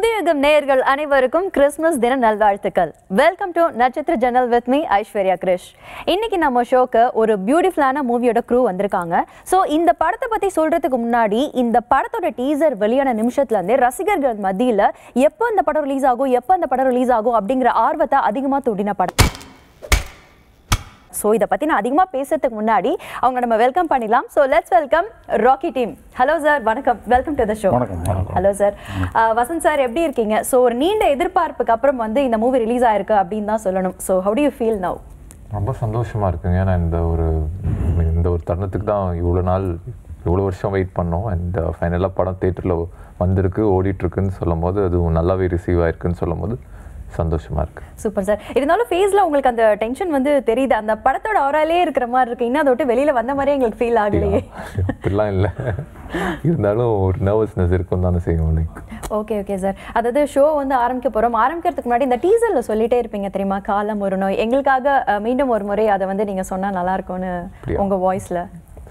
புதியுகம் நேயர்கள் அனைவருக்கும் கிறிஸ்மஸ் தின நல்வாழ்த்துக்கள். வெல்கம் டு நட்சத்திர ஜன்னல் வித் மீ ஐஸ்வர்யா கிரிஷ். இன்னைக்கு நம்ம ஷோக்கு ஒரு பியூட்டிஃபுல்லான மூவியோட க்ரூ வந்திருக்காங்க. ஸோ இந்த படத்தை பற்றி சொல்கிறதுக்கு முன்னாடி இந்த படத்தோட டீசர் வெளியான நிமிஷத்துலேருந்தே ரசிகர்கள் மத்தியில் எப்போ இந்த படம் ரிலீஸ் ஆகும் அப்படிங்கிற ஆர்வத்தை அதிகமாக தூண்டின படம். ஸோ இதை பற்றி நான் அதிகமாக பேசுறதுக்கு முன்னாடி அவங்க நம்ம வெல்கம் பண்ணிடலாம். So let's welcome Rocky team. Hello sir, வணக்கம், welcome to the show. Hello sir. Vasanth sir, எப்படி இருக்கீங்க? ஸோ ஒரு நீண்ட எதிர்பார்ப்புக்கு அப்புறம் வந்து இந்த மூவி ரிலீஸ் ஆயிருக்கு அப்படின்னு தான் சொல்லணும். So how do you feel now? ரொம்ப சந்தோஷமாக இருக்குங்க. ஏன்னா இந்த ஒரு தருணத்துக்கு தான் இவ்வளோ வருஷம் வெயிட் பண்ணோம். அண்ட் ஃபைனலாக படம் தேட்டரில் வந்திருக்கு, ஓடிட்டுருக்குன்னு சொல்லும் போது அது நல்லாவே ரிசீவ் ஆயிருக்குன்னு சொல்லும் போது சந்தோஷமா இருக்கு. Super sir. இருந்தாலும் ஃபேஸ்ல உங்களுக்கு அந்த டென்ஷன் வந்து தெரியுது, அந்த படத்தோட அவராலே இருக்கிற மாதிரி இருக்கு. இன்னும் அதை விட்டு வெளியில வந்த மாதிரியே எங்களுக்கு ஃபீல் ஆகலையே? அப்படிலாம் இல்லை, இருந்தாலும் ஒரு நர்வஸ்னஸ் இருக்கும் தானே செய்யும். Okay okay sir. அதாவது ஷோ வந்து ஆரம்பிக்கிறதுக்கு முன்னாடி இந்த டீசர்ல சொல்லிட்டே இருப்பீங்க தெரியுமா, காலம் ஒரு நோய். எங்களுக்காக மீண்டும் ஒரு முறை அதை வந்து நீங்க சொன்னா நல்லா இருக்கும்னு உங்க வாய்ஸ்ல.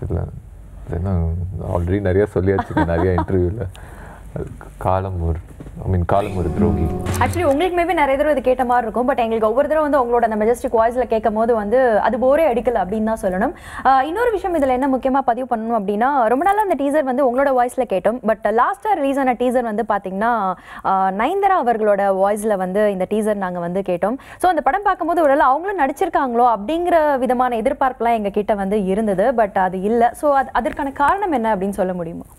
ஆல்ரெடி நிறைய சொல்லியாச்சு நிறைய இன்டர்வியூல. காலம் ஒரு துரோகி. ஆக்சுவலி உங்களுக்கு மேபி நிறைய தடவை இது கேட்ட மாதிரி இருக்கும். பட் எங்களுக்கு ஒவ்வொரு தடவை வந்து உங்களோட அந்த மெஜஸ்டிக் வாய்ஸ்ல கேட்கும் போது வந்து அது போரே அடிக்கல அப்படின்னு தான் சொல்லணும். இன்னொரு விஷயம் இதில் என்ன முக்கியமாக பதிவு பண்ணணும் அப்படின்னா, ரொம்ப நாளாக அந்த டீசர் வந்து உங்களோட வாய்ஸ்ல கேட்டோம். பட் லாஸ்ட்டாக ரிலீஸ் ஆன டீசர் வந்து பார்த்தீங்கன்னா நயன்தாரா அவர்களோட வாய்ஸ்ல வந்து இந்த டீசர் நாங்கள் வந்து கேட்டோம். ஸோ அந்த படம் பார்க்கும்போது ஒரு அவங்களும் நடிச்சிருக்காங்களோ அப்படிங்கிற விதமான எதிர்பார்ப்புலாம் எங்கள் கிட்ட வந்து இருந்தது. பட் அது இல்லை. ஸோ அதற்கான காரணம் என்ன அப்படின்னு சொல்ல முடியுமா?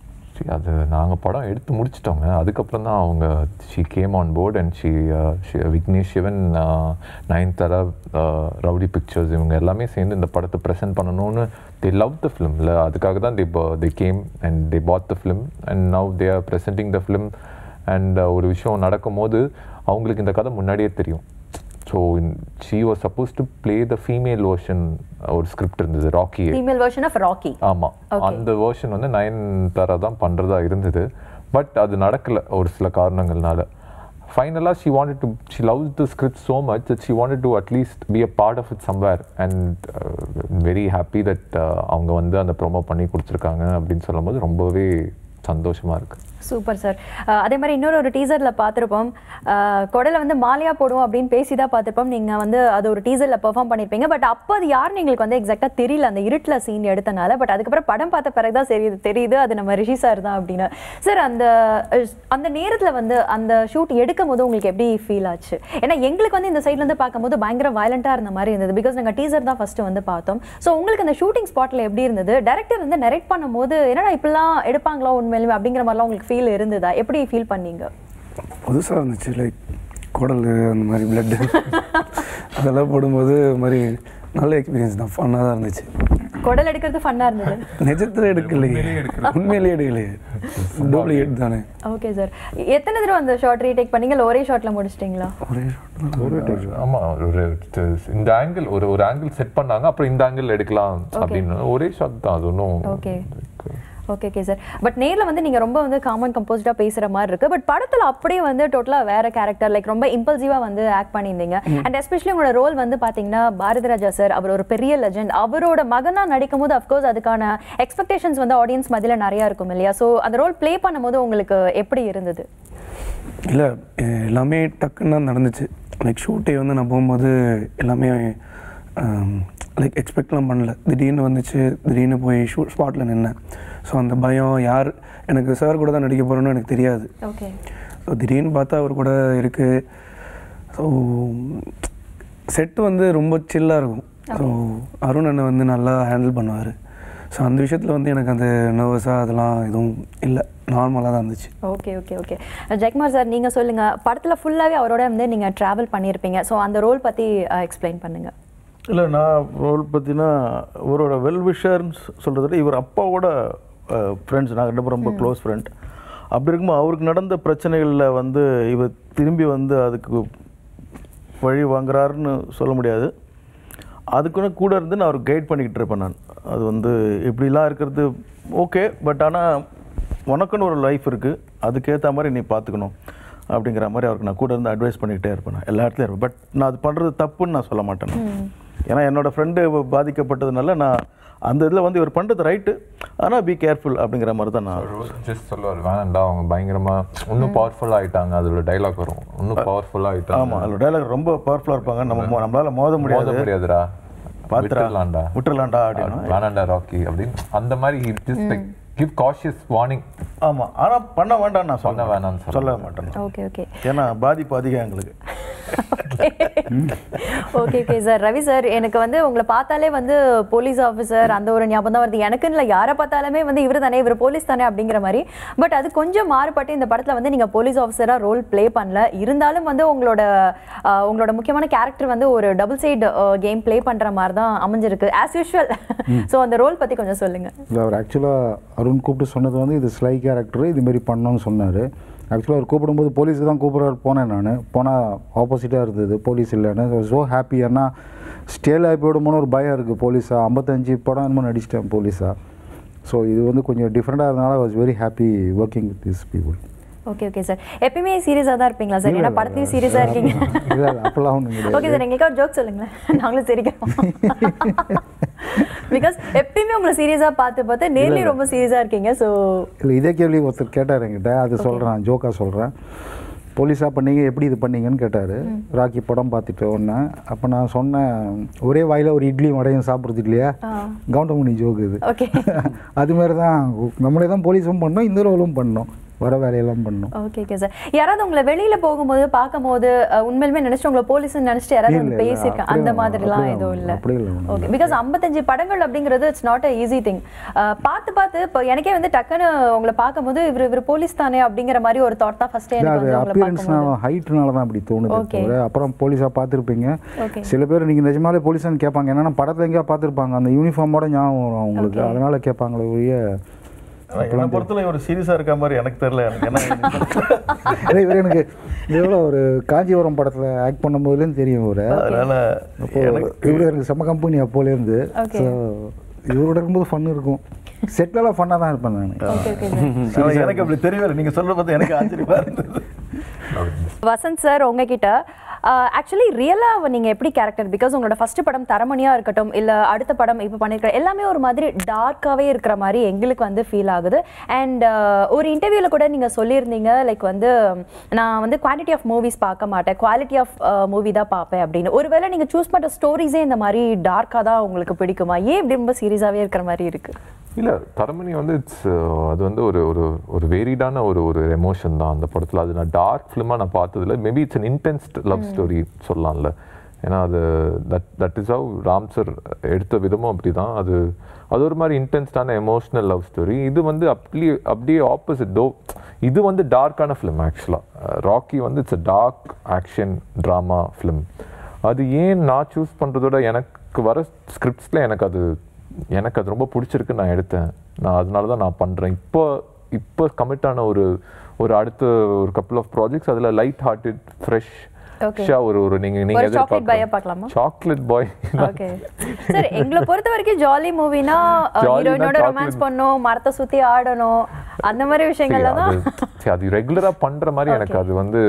அது நாங்கள் படம் எடுத்து முடிச்சிட்டோங்க. அதுக்கப்புறம் தான் அவங்க she came on board and Vignesh Shivan, Nayanthara, Rowdy Pictures இவங்க எல்லாமே சேர்ந்து இந்த படத்தை ப்ரெசென்ட் பண்ணணும்னு they loved the film. அதுக்காக தான் they came and they bought the film and now they are presenting the film. and ஒரு விஷயம் நடக்கும் போது அவங்களுக்கு இந்த கதை முன்னாடியே தெரியும். So she was supposed to play the female version. ஒரு ஸ்கிரிப்ட் இருந்தது, Rocky female version of Rocky. ஆமாம், அந்த வெர்ஷன் வந்து நயன்தாரா தான் பண்ணுறதா இருந்தது. பட் அது நடக்கலை ஒரு சில காரணங்கள்னால. ஃபைனலாக she loves the script so much that she wanted to at least be a part of it somewhere. and very happy that அவங்க வந்து அந்த ப்ரோமோ பண்ணி கொடுத்துருக்காங்க அப்படின்னு சொல்லும் போது ரொம்பவே சந்தோஷமாக இருக்குது. Super sir. அதே மாதிரி இன்னொரு டீசரில் பார்த்துருப்போம், கொடையில் வந்து மாலையாக போடுவோம் அப்படின்னு பேசி தான் பார்த்துருப்போம். நீங்கள் வந்து அது ஒரு டீசரில் பெர்ஃபார்ம் பண்ணியிருப்பீங்க. பட் அப்போ அது யாருன்னு எங்களுக்கு வந்து எக்ஸாக்டாக தெரியல, அந்த இருட்டில் சீன் எடுத்தனால. பட் அதுக்கப்புறம் படம் பார்த்த பிறகு தான் தெரியுது அது நம்ம ரிஷி சார் தான் அப்படின்னு. சார், அந்த நேரத்தில் வந்து அந்த ஷூட் எடுக்கும் போது உங்களுக்கு எப்படி ஃபீல் ஆச்சு? ஏன்னா எங்களுக்கு வந்து இந்த சைட்லேருந்து பார்க்கும்போது பயங்கர வயலண்ட்டாக இருந்த மாதிரி இருந்தது. பிகாஸ் நாங்கள் டீசர் தான் ஃபஸ்ட்டு வந்து பார்த்தோம். ஸோ உங்களுக்கு அந்த ஷூட்டிங் ஸ்பாட்டில் எப்படி இருந்தது? டைரக்டர் வந்து நரேட் பண்ணும்போது என்னடா இப்படிலாம் எடுப்பாங்களா உண்மையிலுமே அப்படிங்கிற மாதிரிலாம் உங்களுக்கு ஃபீல் இருந்ததா? எப்படி ஃபீல் பண்ணீங்க? புதுசாக இருந்துச்சு. லைக் குடல் அந்த மாதிரி பிளட்டு அதெல்லாம் போடும்போது மாதிரி நல்ல எக்ஸ்பீரியன்ஸ் தான், ஃபன்னாக தான் இருந்துச்சு. குடல் எடுக்கிறது ஃபன்னாக இருந்தது. நிஜத்தில் எடுக்கலையே, உண்மையிலேயே எடுக்கலையே, டூப்ளிகேட் தானே. Okay sir. எத்தனை தடவை அந்த ஷார்ட் ரீடேக் பண்ணீங்க, இல்லை ஒரே ஷாட்டில் முடிச்சிட்டிங்களா? ஒரே ஷாட். ஆமாம், இந்த ஆங்கிள் ஒரு ஆங்கிள் செட் பண்ணாங்க, அப்புறம் இந்த ஆங்கிள் எடுக்கலாம் அப்படின்னு ஒரே ஷாட் தான். அது ஒன்றும் ஓகே ஓகே சார். பட் நேரில் வந்து நீங்கள் ரொம்ப வந்து காமன் கம்போஸ்டாக பேசுகிற மாதிரி இருக்குது. பட் படத்தில் அப்படியே வந்து டோட்டலாக வேறு கேரக்டர், லைக் ரொம்ப இம்பல்சிவாக வந்து ஆக்ட் பண்ணியிருந்தீங்க. அண்ட் எஸ்பெஷலி உங்களோட ரோல் வந்து பார்த்தீங்கன்னா பாரதிராஜா சார், அவர் ஒரு பெரிய லெஜண்ட். அவரோட மகனாக நடிக்கும் போது அஃப்கோர்ஸ் அதுக்கான எக்ஸ்பெக்டேஷன்ஸ் வந்து ஆடியன்ஸ் மத்தியில் நிறையா இருக்கும் இல்லையா? ஸோ அந்த ரோல் ப்ளே பண்ணும்போது உங்களுக்கு எப்படி இருந்தது? இல்லை, எல்லாமே டக்குன்னு தான் நடந்துச்சு. லைக் ஷூட்டே வந்து நான் போகும்போது எல்லாமே லைக் எக்ஸ்பெக்ட்லாம் பண்ணல. திடீர்னு வந்துச்சு, திடீர்னு போய் ஸ்பாட்டில் நின்னேன். ஸோ அந்த பயம், யார் எனக்கு சார் கூட தான் நடிக்க போகிறோன்னு எனக்கு தெரியாது. ஓகே. ஸோ திடீர்னு பார்த்தா அவர் கூட இருக்குது. ஸோ செட்டு வந்து ரொம்ப சில்லாக இருக்கும். ஸோ அருண் அண்ணன் வந்து நல்லா ஹேண்டில் பண்ணுவார். ஸோ அந்த விஷயத்தில் வந்து எனக்கு அந்த நர்வஸாக அதெல்லாம் எதுவும் இல்லை, நார்மலாக தான் இருந்துச்சு. Okay okay okay. Jayakumar sir, நீங்கள் சொல்லுங்கள், படத்தில் ஃபுல்லாகவே அவரோட வந்து நீங்கள் ட்ராவல் பண்ணியிருப்பீங்க. ஸோ அந்த ரோல் பற்றி எக்ஸ்பிளைன் பண்ணுங்கள். இல்லை, நான் ரோல் பற்றினா இவரோட வெல்விஷர்ன்னு சொல்கிறத விட இவர் அப்பாவோட ஃப்ரெண்ட்ஸ், நாங்கள் ரொம்ப க்ளோஸ் ஃப்ரெண்ட். அப்படி இருக்கும்போது அவருக்கு நடந்த பிரச்சனைகளில் வந்து இவர் திரும்பி வந்து அதுக்கு வழி வாங்குறாருன்னு சொல்ல முடியாது. அதுக்குன்னு கூட இருந்து நான் அவருக்கு கைட் பண்ணிக்கிட்டு இருப்பேன். நான் அது வந்து இப்படிலாம் இருக்கிறது ஓகே, பட் ஆனால் உனக்குன்னு ஒரு லைஃப் இருக்குது, அதுக்கேற்ற மாதிரி நீ பார்த்துக்கணும் அப்படிங்கிற மாதிரி அவருக்கு நான் கூட இருந்து அட்வைஸ் பண்ணிக்கிட்டே இருப்பேன். நான் எல்லா இடத்துலையும் இருப்பேன். பட் நான் அது பண்ணுறது தப்புன்னு நான் சொல்ல மாட்டேன். ஏன்னா என்னோடய ஃப்ரெண்டு பாதிக்கப்பட்டதுனால நான் அந்த இதில் வந்து இவர் பண்ணுறது ரைட்டு, ஆனால் பி கேர்ஃபுல் அப்படிங்கிற மாதிரி தான் நான் ஜஸ்ட் சொல்லுவார், வேணாண்டா அவங்க பயங்கரமாக இன்னும் பவர்ஃபுல்லாக ஆகிட்டாங்க, அதில் டைலாக் வரும், இன்னும் பவர்ஃபுல்லாக ஆகிட்டாங்க. ஆமாம், அதில் டைலாக் ரொம்ப பவர்ஃபுல்லாக இருப்பாங்க, நம்மளால் மோத முடியாதுடா, விட்டுறலாம்டா அப்படின்னு, வேணாண்டா ராக்கி அப்படின்னு அந்த மாதிரி just like give cautious warning. ஆமாம், ஆனால் பண்ண வேண்டாம் நான் பண்ண வேணாம்னு சொல்ல மாட்டேன். ஓகே ஓகே, ஏன்னா பாதிப்பு அதிகம் எங்களுக்கு. Okay okay sir. Ravi sir, எனக்கு வந்து உங்களை பார்த்தாலே வந்து போலீஸ் ஆஃபீஸர் அந்த ஒரு ஞாபகம் தான் வருது. எனக்குன்னு இல்லை, யாரை பார்த்தாலுமே வந்து இவர் தானே, இவர் போலீஸ் தானே அப்படிங்கிற மாதிரி. பட் அது கொஞ்சம் மாறுபட்டு இந்த படத்தில் வந்து நீங்கள் போலீஸ் ஆஃபீஸராக ரோல் ப்ளே பண்ணல. இருந்தாலும் வந்து உங்களோட முக்கியமான கேரக்டர் வந்து ஒரு டபுள் சைடு கேம் ப்ளே பண்ணுற மாதிரி தான் அமைஞ்சிருக்கு ஆஸ் யூஷுவல். ஸோ அந்த ரோல் பற்றி கொஞ்சம் சொல்லுங்கள். இல்லை, அவர் ஆக்சுவலாக அருண் கூப்பிட்டு சொன்னது வந்து இது ஸ்லை கேரக்டர், இதுமாரி பண்ணணும்னு சொன்னார். ஆக்சுவலாக அவர் கூப்பிடும்போது போலீஸுக்கு தான் கூப்பிட்றாரு போனேன். நான் போனால் ஆப்போசிட்டாக இருந்தது, போலீஸ் இல்லைன்னு. So happy. ஏன்னா ஸ்டேல் ஆகி போயிடுமோன்னு ஒரு பயம் இருக்குது. போலீஸாக 55 படம் என்னமோ நடிச்சிட்டேன் போலீஸாக. ஸோ இது வந்து கொஞ்சம் டிஃப்ரெண்ட்டாக இருந்தனால I was very happy working with this people. Okay okay sir. எப்பயுமே சீரியஸாக தான் இருப்பீங்களா சார்? ஏன்னா படத்தையும் சீரியஸாக இருக்கீங்க. இல்லை, அப்போல்லாம் ஒன்றும் கிடையாது. ஓகே சார், எங்களுக்கு ஒரு ஜோக் சொல்லுங்களேன், நாங்களும் சிரிக்கிறோம். பிகாஸ் எப்பயுமே உங்களை சீரியஸாக பார்த்து நேர்லி ரொம்ப சீரியஸாக இருக்கீங்க. ஸோ இல்லை, இதே கேள்வி ஒருத்தர் கேட்டார் என்கிட்ட, அது சொல்கிறேன், ஜோக்காக சொல்கிறேன். போலீஸாக பண்ணீங்க, எப்படி இது பண்ணீங்கன்னு கேட்டார். ராக்கி படம் பார்த்துட்டு ஒன்று. அப்போ நான் சொன்னேன், ஒரே வாயில் ஒரு இட்லி வடையும் சாப்பிட்றது இல்லையா, கவுண்டமணி ஜோக்கு இது. அதுமாரி தான் நம்மளே தான் போலீஸும் பண்ணோம், இந்த ரோலும் பண்ணோம், வர வேலையெல்லாம் பண்ணோம். Okay okay sir. யாராவது உங்களை வெளியில் போகும்போது பார்க்கும்போது உண்மையிலுமே நினச்சிட்டு உங்களை போலீஸ்ன்னு நினச்சிட்டு யாராவது வந்து பேசியிருக்கேன் அந்த மாதிரிலாம் எதுவும் இல்லை? அப்படி இல்லை. ஓகே, பிகாஸ் 55 படங்கள் அப்படிங்கிறது it's not a easy thing. பார்த்து இப்போ எனக்கே வந்து டக்குன்னு உங்களை பார்க்கும்போது இவர் போலீஸ் தானே அப்படிங்கிற மாதிரி ஒரு தாட் தான் ஃபர்ஸ்ட் எனக்கு வந்து உங்களை பார்க்கும்போது. ஹைட்னால தான் அப்படி தோணுது. அப்புறம் போலீஸாக பார்த்துருப்பீங்க. சில பேர் நீங்கள் நிஜமாலே போலீஸான்னு கேட்பாங்க. என்னன்னா படத்தில் எங்கேயா பார்த்துருப்பாங்க, அந்த யூனிஃபார்மோட ஞாபகம் வரும் அவங்களுக்கு, அதனால கேட்பாங்களே ஒழிய என்னை பொறுத்தல ஒரு சீரியஸாக இருக்க மாதிரி எனக்கு தெரியல. எனக்கு இவர் எனக்கு எவ்வளோ ஒரு காஞ்சிபுரம் படத்தில் ஆக்ட் பண்ணும்போதுலேருந்து தெரியும் ஒரு. அதனால் இவர் எனக்கு செம்ம கம்பெனி அப்போலேருந்து. ஸோ இவரோட இருக்கும்போது ஃபன் இருக்கும். செட்லலாம் ஃபன்னாக தான் இருப்பேன் நான். எனக்கு அப்படி தெரியல, நீங்கள் சொல்ல பார்த்து எனக்கு ஆச்சரியமாக இருந்தது. வசந்த் சார், உங்ககிட்ட ஆக்சுவலி ரியலாக நீங்கள் எப்படி கேரக்டர், பிகாஸ் உங்களோட ஃபர்ஸ்ட் படம் தரமணியாக இருக்கட்டும், இல்லை அடுத்த படம் இப்போ பண்ணியிருக்கிற எல்லாமே ஒரு மாதிரி டார்க்காகவே இருக்கிற மாதிரி எங்களுக்கு வந்து ஃபீல் ஆகுது. அண்ட் ஒரு இன்டர்வியூவில் கூட நீங்கள் சொல்லியிருந்தீங்க, லைக் வந்து நான் வந்து குவான்டிட்டி ஆஃப் மூவிஸ் பார்க்க மாட்டேன், குவாலிட்டி ஆஃப் மூவி தான் பார்ப்பேன் அப்படின்னு. ஒருவேளை நீங்கள் சூஸ் பண்ணுற ஸ்டோரிஸே இந்த மாதிரி டார்க்காக தான் உங்களுக்கு பிடிக்குமா? ஏன் இப்படி ரொம்ப சீரியஸாகவே இருக்கிற மாதிரி இருக்குது? இல்லை, தரமணி வந்து அது வந்து ஒரு ஒரு ஒரு வேரிடான ஒரு எமோஷன் தான் அந்த படத்தில். அது நான் டார்க் ஃபிலிமாக நான் பார்த்ததில்ல. Maybe it's an intense love story சொல்லலாம்ல. ஏன்னா அது that is how Ram sir எடுத்த விதமும் அப்படி தான். அது ஒரு மாதிரி இன்டென்ஸ்டான எமோஷ்னல் லவ் ஸ்டோரி. இது வந்து அப்படியே ஆப்போசிட். இது வந்து டார்க்கான ஃபிலிம் ஆக்சுவலாக. ராக்கி வந்து it's a dark action drama film. அது ஏன் நான் சூஸ் பண்ணுறதோட எனக்கு வர ஸ்கிரிப்ட்ஸில் எனக்கு அது ரொம்ப பிடிச்சிருக்கு, நான் எடுத்தேன். அதனால தான் நான் பண்ணுறேன். இப்போ கமிட்டான ஒரு அடுத்த ஒரு கப்புள் ஆஃப் ப்ராஜெக்ட்ஸ், அதில் லைட் ஹார்ட்டட் ஃப்ரெஷ்ஷாக ஒரு நீங்கள் எதிர்பார்க்கலாமா? Chocolate boy. ஓகே சார், எங்களை பொறுத்த வரைக்கும் ஜாலி மூவினா ஹீரோயினோட ரொமான்ஸ் பண்ணணும், மரத்தை சுற்றி ஆடணும், அந்த மாதிரி விஷயங்கள்ல தான். அது ரெகுலராக பண்ணுற மாதிரி எனக்கு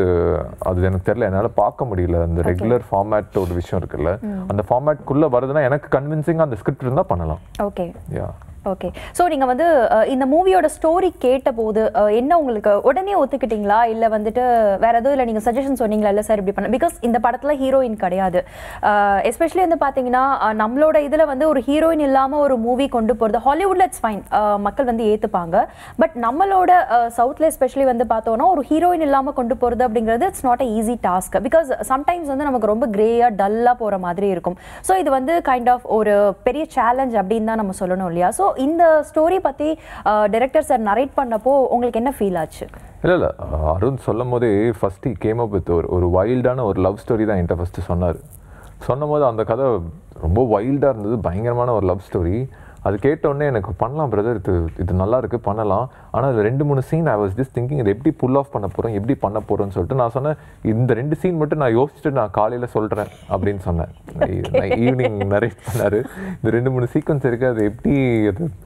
அது எனக்கு தெரியல, என்னால் பார்க்க முடியல. அந்த ரெகுலர் ஃபார்மேட் ஒரு விஷயம் இருக்குல்ல, அந்த ஃபார்மேட்குள்ளே வருதுன்னா எனக்கு கன்வின்சிங்காக அந்த ஸ்கிரிப்ட் இருந்தால் பண்ணலாம். Okay okay. ஸோ நீங்கள் வந்து இந்த மூவியோட ஸ்டோரி கேட்டபோது என்ன உங்களுக்கு உடனே ஒத்துக்கிட்டீங்களா, இல்லை வந்துட்டு வேற எதுவும் இல்லை நீங்கள் சஜஷன் சொன்னீங்களா, இல்லை சார் இப்படி பண்ண? பிகாஸ் இந்த படத்தில் ஹீரோயின் கிடையாது. எஸ்பெஷலி வந்து பார்த்தீங்கன்னா நம்மளோட இதில் வந்து ஒரு ஹீரோயின் இல்லாமல் ஒரு மூவி கொண்டு போகிறது ஹாலிவுட்டில் இட்ஸ் ஃபைன், மக்கள் வந்து ஏற்றுப்பாங்க. பட் நம்மளோட சவுத்தில் எஸ்பெஷலி வந்து பார்த்தோன்னா ஒரு ஹீரோயின் இல்லாமல் கொண்டு போகிறது அப்படிங்கிறது it's not a easy task. Because sometimes வந்து நமக்கு ரொம்ப கிரேயாக டல்லாக போகிற மாதிரி இருக்கும். ஸோ இது வந்து கைண்ட் ஆஃப் ஒரு பெரிய சேலஞ்ச் அப்படின்னு தான் நம்ம சொல்லணும் இல்லையா? ஸோ இந்த ஸ்டோரி பத்தி டைரக்டர் சார் நரேட் பண்ணப்போ உங்களுக்கு என்ன ஃபீல் ஆச்சு? இல்லை அருண் சொல்லும் போதே first he came up with ஒரு வைல்டான ஒரு லவ் ஸ்டோரி தான் என்கிட்ட ஃபர்ஸ்ட் சொன்னும் போது அந்த கதை ரொம்ப வைல்டாக இருந்தது, பயங்கரமான ஒரு லவ் ஸ்டோரி. அது கேட்டோடனே எனக்கு பண்ணலாம் பிரதர், இது நல்லா இருக்குது பண்ணலாம். ஆனால் அது 2-3 scene I was just thinking இது எப்படி புல் ஆஃப் பண்ண போகிறோம், எப்படி பண்ண போகிறோன்னு சொல்லிட்டு நான் சொன்னேன், இந்த 2 சீன் மட்டும் நான் யோசிச்சுட்டு நான் காலையில் சொல்கிறேன் அப்படின்னு சொன்னேன். ஈவினிங் நரேட் பண்ணார். இந்த 2-3 சீக்வன்ஸ் இருக்குது, அது எப்படி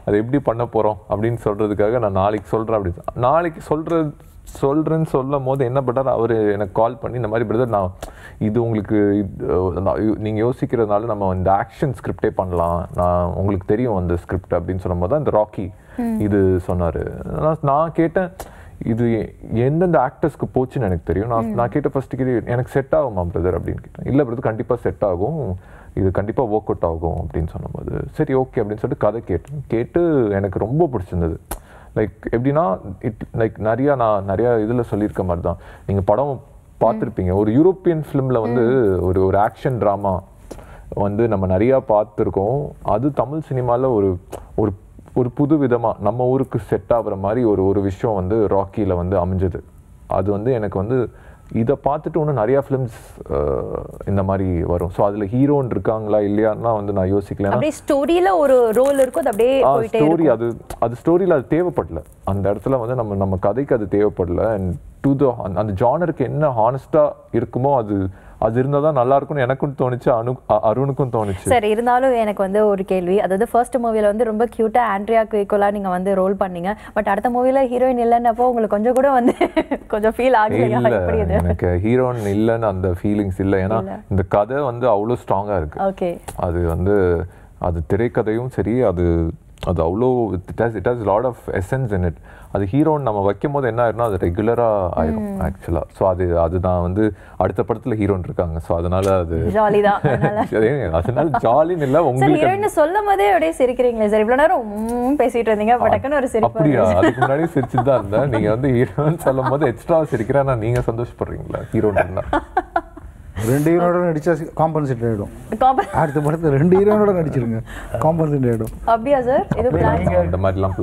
அதை எப்படி பண்ண போகிறோம் அப்படின்னு சொல்கிறதுக்காக நான் நாளைக்கு சொல்கிறேன் அப்படின்னு நாளைக்கு சொல்கிறேன்னு சொல்லும் போது என்ன பண்ணார் அவர் எனக்கு கால் பண்ணி இந்த மாதிரி பிரதர் நான் இது உங்களுக்கு நீங்கள் யோசிக்கிறதுனால நம்ம இந்த ஆக்ஷன் ஸ்கிரிப்டே பண்ணலாம் நான் உங்களுக்கு தெரியும் அந்த ஸ்கிரிப்ட் அப்படின்னு சொல்லும் போது தான் இந்த ராக்கி இது சொன்னார். நான் கேட்டேன் இது எந்தெந்த ஆக்டர்ஸ்க்கு போச்சுன்னு எனக்கு தெரியும். நான் கேட்ட ஃபர்ஸ்ட் எனக்கு செட் ஆகுமா பிரதர் அப்படின்னு கேட்டேன். இல்லை பிரதர் கண்டிப்பாக செட் ஆகும், இது கண்டிப்பாக ஒர்க் அவுட் ஆகும் அப்படின்னு சொன்னபோது சரி ஓகே அப்படின்னு சொல்லிட்டு கதை கேட்டு எனக்கு ரொம்ப பிடிச்சிருந்தது. லைக் எப்படின்னா நான் நிறையா இதில் சொல்லியிருக்க மாதிரி தான் நீங்கள் படம் பார்த்துருப்பீங்க. ஒரு யூரோப்பியன் ஃபிலிமில் வந்து ஒரு ஆக்ஷன் ட்ராமா வந்து நம்ம நிறையா பார்த்துருக்கோம். அது தமிழ் சினிமாவில் ஒரு ஒரு புது விதமாக நம்ம ஊருக்கு செட் ஆகிற மாதிரி ஒரு விஷயம் வந்து ராக்கியில் வந்து அமைஞ்சது. அது வந்து எனக்கு வந்து இதை பார்த்துட்டு இன்னும் நிறையா ஃபிலிம்ஸ் இந்த மாதிரி வரும். ஸோ அதில் ஹீரோன்னு இருக்காங்களா இல்லையான்னா வந்து நான் யோசிக்கல. ஸ்டோரியில் ஒரு ரோல் இருக்கும், அது அப்படியே ஸ்டோரி அது ஸ்டோரியில் அது தேவைப்படல. அந்த இடத்துல வந்து நம்ம கதைக்கு அது தேவைப்படல. அண்ட் அந்த ஜானருக்கு என்ன ஹானஸ்டாக இருக்குமோ அது இருந்தால் தான் நல்லா இருக்கும்னு எனக்கும் தோணுச்சு, அருணுக்கும் தோணுச்சு. சரி, இருந்தாலும் எனக்கு வந்து ஒரு கேள்வி. அதாவது ஃபர்ஸ்ட் மூவியில் வந்து ரொம்ப க்யூட்டாக ஆண்ட்ரியாக்கு ஈக்குவலாக நீங்கள் வந்து ரோல் பண்ணீங்க. பட் அடுத்த மூவியில் ஹீரோயின் இல்லைன்னப்போ உங்களுக்கு கொஞ்சம் கூட வந்து கொஞ்சம் ஃபீல் ஆகலையா? எனக்கு ஹீரோயின் இல்லைன்னு அந்த ஃபீலிங்ஸ் இல்லை. ஏன்னா இந்த கதை வந்து அவ்வளோ ஸ்ட்ராங்காக இருக்கு. ஓகே, அது வந்து அது திரைக்கதையும் சரி, அது அவ்வளோ it has lot of essence in it. அது ஹீரோன்னு நம்ம வைக்கும் போது என்ன ஆயிரும்னா அது ரெகுலராக ஆயிடும் ஆக்சுவலாக. ஸோ அதுதான் வந்து அடுத்த படத்தில் ஹீரோன் இருக்காங்க. ஸோ அதனால அது ஜாலி தான். அதனால ஜாலின்னு இல்லை. உங்களுக்கு ஹீரோயின் சொல்லும் போதே அப்படியே சிரிக்கிறீங்களே சார், இவ்வளோ நேரம் பேசிட்டு இருந்தீங்க, டக்குன்னு ஒரு சிரிப்பு. அப்படியா? அதுக்கு முன்னாடி சிரிச்சுட்டு தான் இருந்தேன். நீங்கள் வந்து ஹீரோன்னு சொல்லும் போது எக்ஸ்ட்ரா சிரிக்கிறேன். ஆனால் நீங்கள் சந்தோஷப்படுறீங்களா ஹீரோன்னு? 2 ஹீரோட நடிச்சா காம்பன்சேட் ஆகிடும். அடுத்த படத்தில் 2 ஹீரோனோட நடிச்சிருங்க, காம்பன்சேட் ஆகிடும். அப்படியா சார்? இந்த மாதிரிலாம்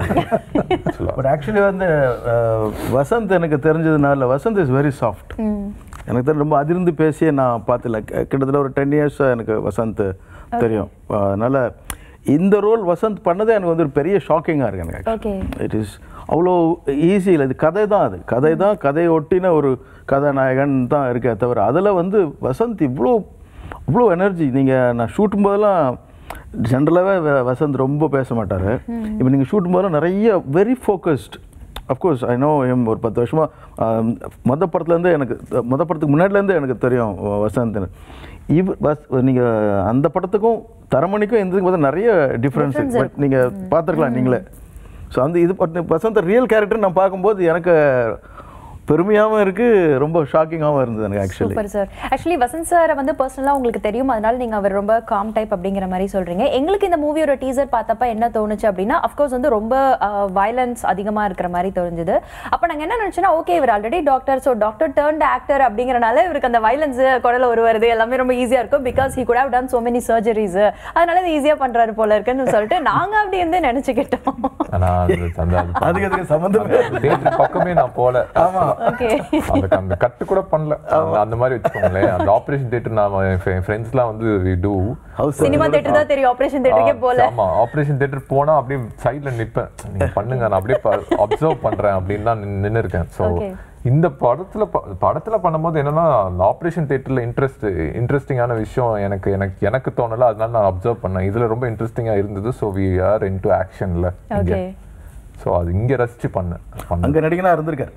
பட் ஆக்சுவலி வந்து வசந்த் எனக்கு தெரிஞ்சதுனால வசந்த் இஸ் வெரி சாஃப்ட். எனக்கு தெரிஞ்ச ரொம்ப அதிர்ந்து பேசியே நான் பார்த்துல கிட்டத்தட்ட ஒரு 10 years எனக்கு வசந்த் தெரியும். அதனால் இந்த ரோல் வசந்த் பண்ணதே எனக்கு வந்து ஒரு பெரிய ஷாக்கிங்காக இருக்கு எனக்கு. இட் இஸ் அவ்வளோ ஈஸி இல்லை. இது கதை தான், கதையை ஒட்டின ஒரு கதாநாயகன் தான் இருக்கே தவிர அதில் வந்து வசந்த் இவ்வளோ எனர்ஜி. நான் ஷூட்டும் போதெல்லாம் ஜென்ரலாகவே வசந்த் ரொம்ப பேச மாட்டார். இப்போ நீங்கள் ஷூட்டும் போதெல்லாம் நிறைய very focused. Of course I know him ஒரு 10 வருஷமாக படத்துக்கு முன்னாடிலேருந்து எனக்கு தெரியும் வசந்த். நீங்கள் அந்த படத்துக்கும் தரமணிக்கும் இந்த பார்த்தா நிறைய டிஃப்ரென்ஸ் பட் நீங்கள் பார்த்துருக்கலாம் நீங்களே. ஸோ இது வசந்த் ரியல் கேரக்டர் நான் பார்க்கும்போது எனக்கு பெருமையாகவும் இருக்குது, ரொம்ப ஷாக்கிங்காகவும் இருந்தது எனக்கு actually. Super sir. Actually Vasanth sir வந்து பர்சனலாக உங்களுக்கு தெரியும், அதனால நீங்கள் அவர் ரொம்ப காம் டைப் அப்படிங்கிற மாதிரி சொல்கிறீங்க. எங்களுக்கு இந்த மூவியோட டீசர் பார்த்தப்ப என்ன தோணுச்சு அப்படின்னா, அஃப்கோர்ஸ் வந்து ரொம்ப வயலன்ஸ் அதிகமாக இருக்கிற மாதிரி தோணுது. அப்போ நாங்கள் என்ன நினச்சோன்னா, ஓகே இவர் already doctor, so doctor turned actor அப்படிங்கிறனால இவருக்கு அந்த வயலன்ஸ் குடல வருவது எல்லாமே ரொம்ப ஈஸியாக இருக்கும். Because he could have done so many surgeries, அதனால இது ஈஸியாக பண்ணுறாரு போல இருக்குன்னு சொல்லிட்டு நாங்கள் அப்படி வந்து நினச்சிக்கிட்டோம். அதுக்கு சம்மந்தம் பக்கமே நான் போல. ஆமாம், அந்த கட்டு கூட பண்ணல அந்த மாதிரி வச்சுக்கோங்களேன். அந்த ஆபரேஷன் தியேட்டர் நான் என் ஃப்ரெண்ட்ஸ்லாம் வந்து சினிமா தியேட்டர் தான் தெரியும், ஆபரேஷன் தியேட்டருக்கே போல. ஆமா, ஆபரேஷன் தியேட்டர் போனா அப்படியே சைடுல நிப்பேன், நீங்க பண்ணுங்க நான் அப்படியே அப்சர்வ் பண்றேன் அப்படின்னு தான் நின்று இருக்கேன். ஸோ இந்த படத்துல பண்ணும்போது என்னன்னா ஆபரேஷன் தியேட்டர்ல இன்ட்ரெஸ்டிங்கான விஷயம் எனக்கு தோணல. அதனால நான் அப்சர்வ் பண்ணேன், இதுல ரொம்ப இன்ட்ரெஸ்டிங்கா இருந்தது. ஸோ வி ஆர் இன்டு ஆக்ஷன்ல. ஸோ அது இங்க ரசிச்சு பண்ணேன். அங்க நடிகனா இருந்திருக்காரு.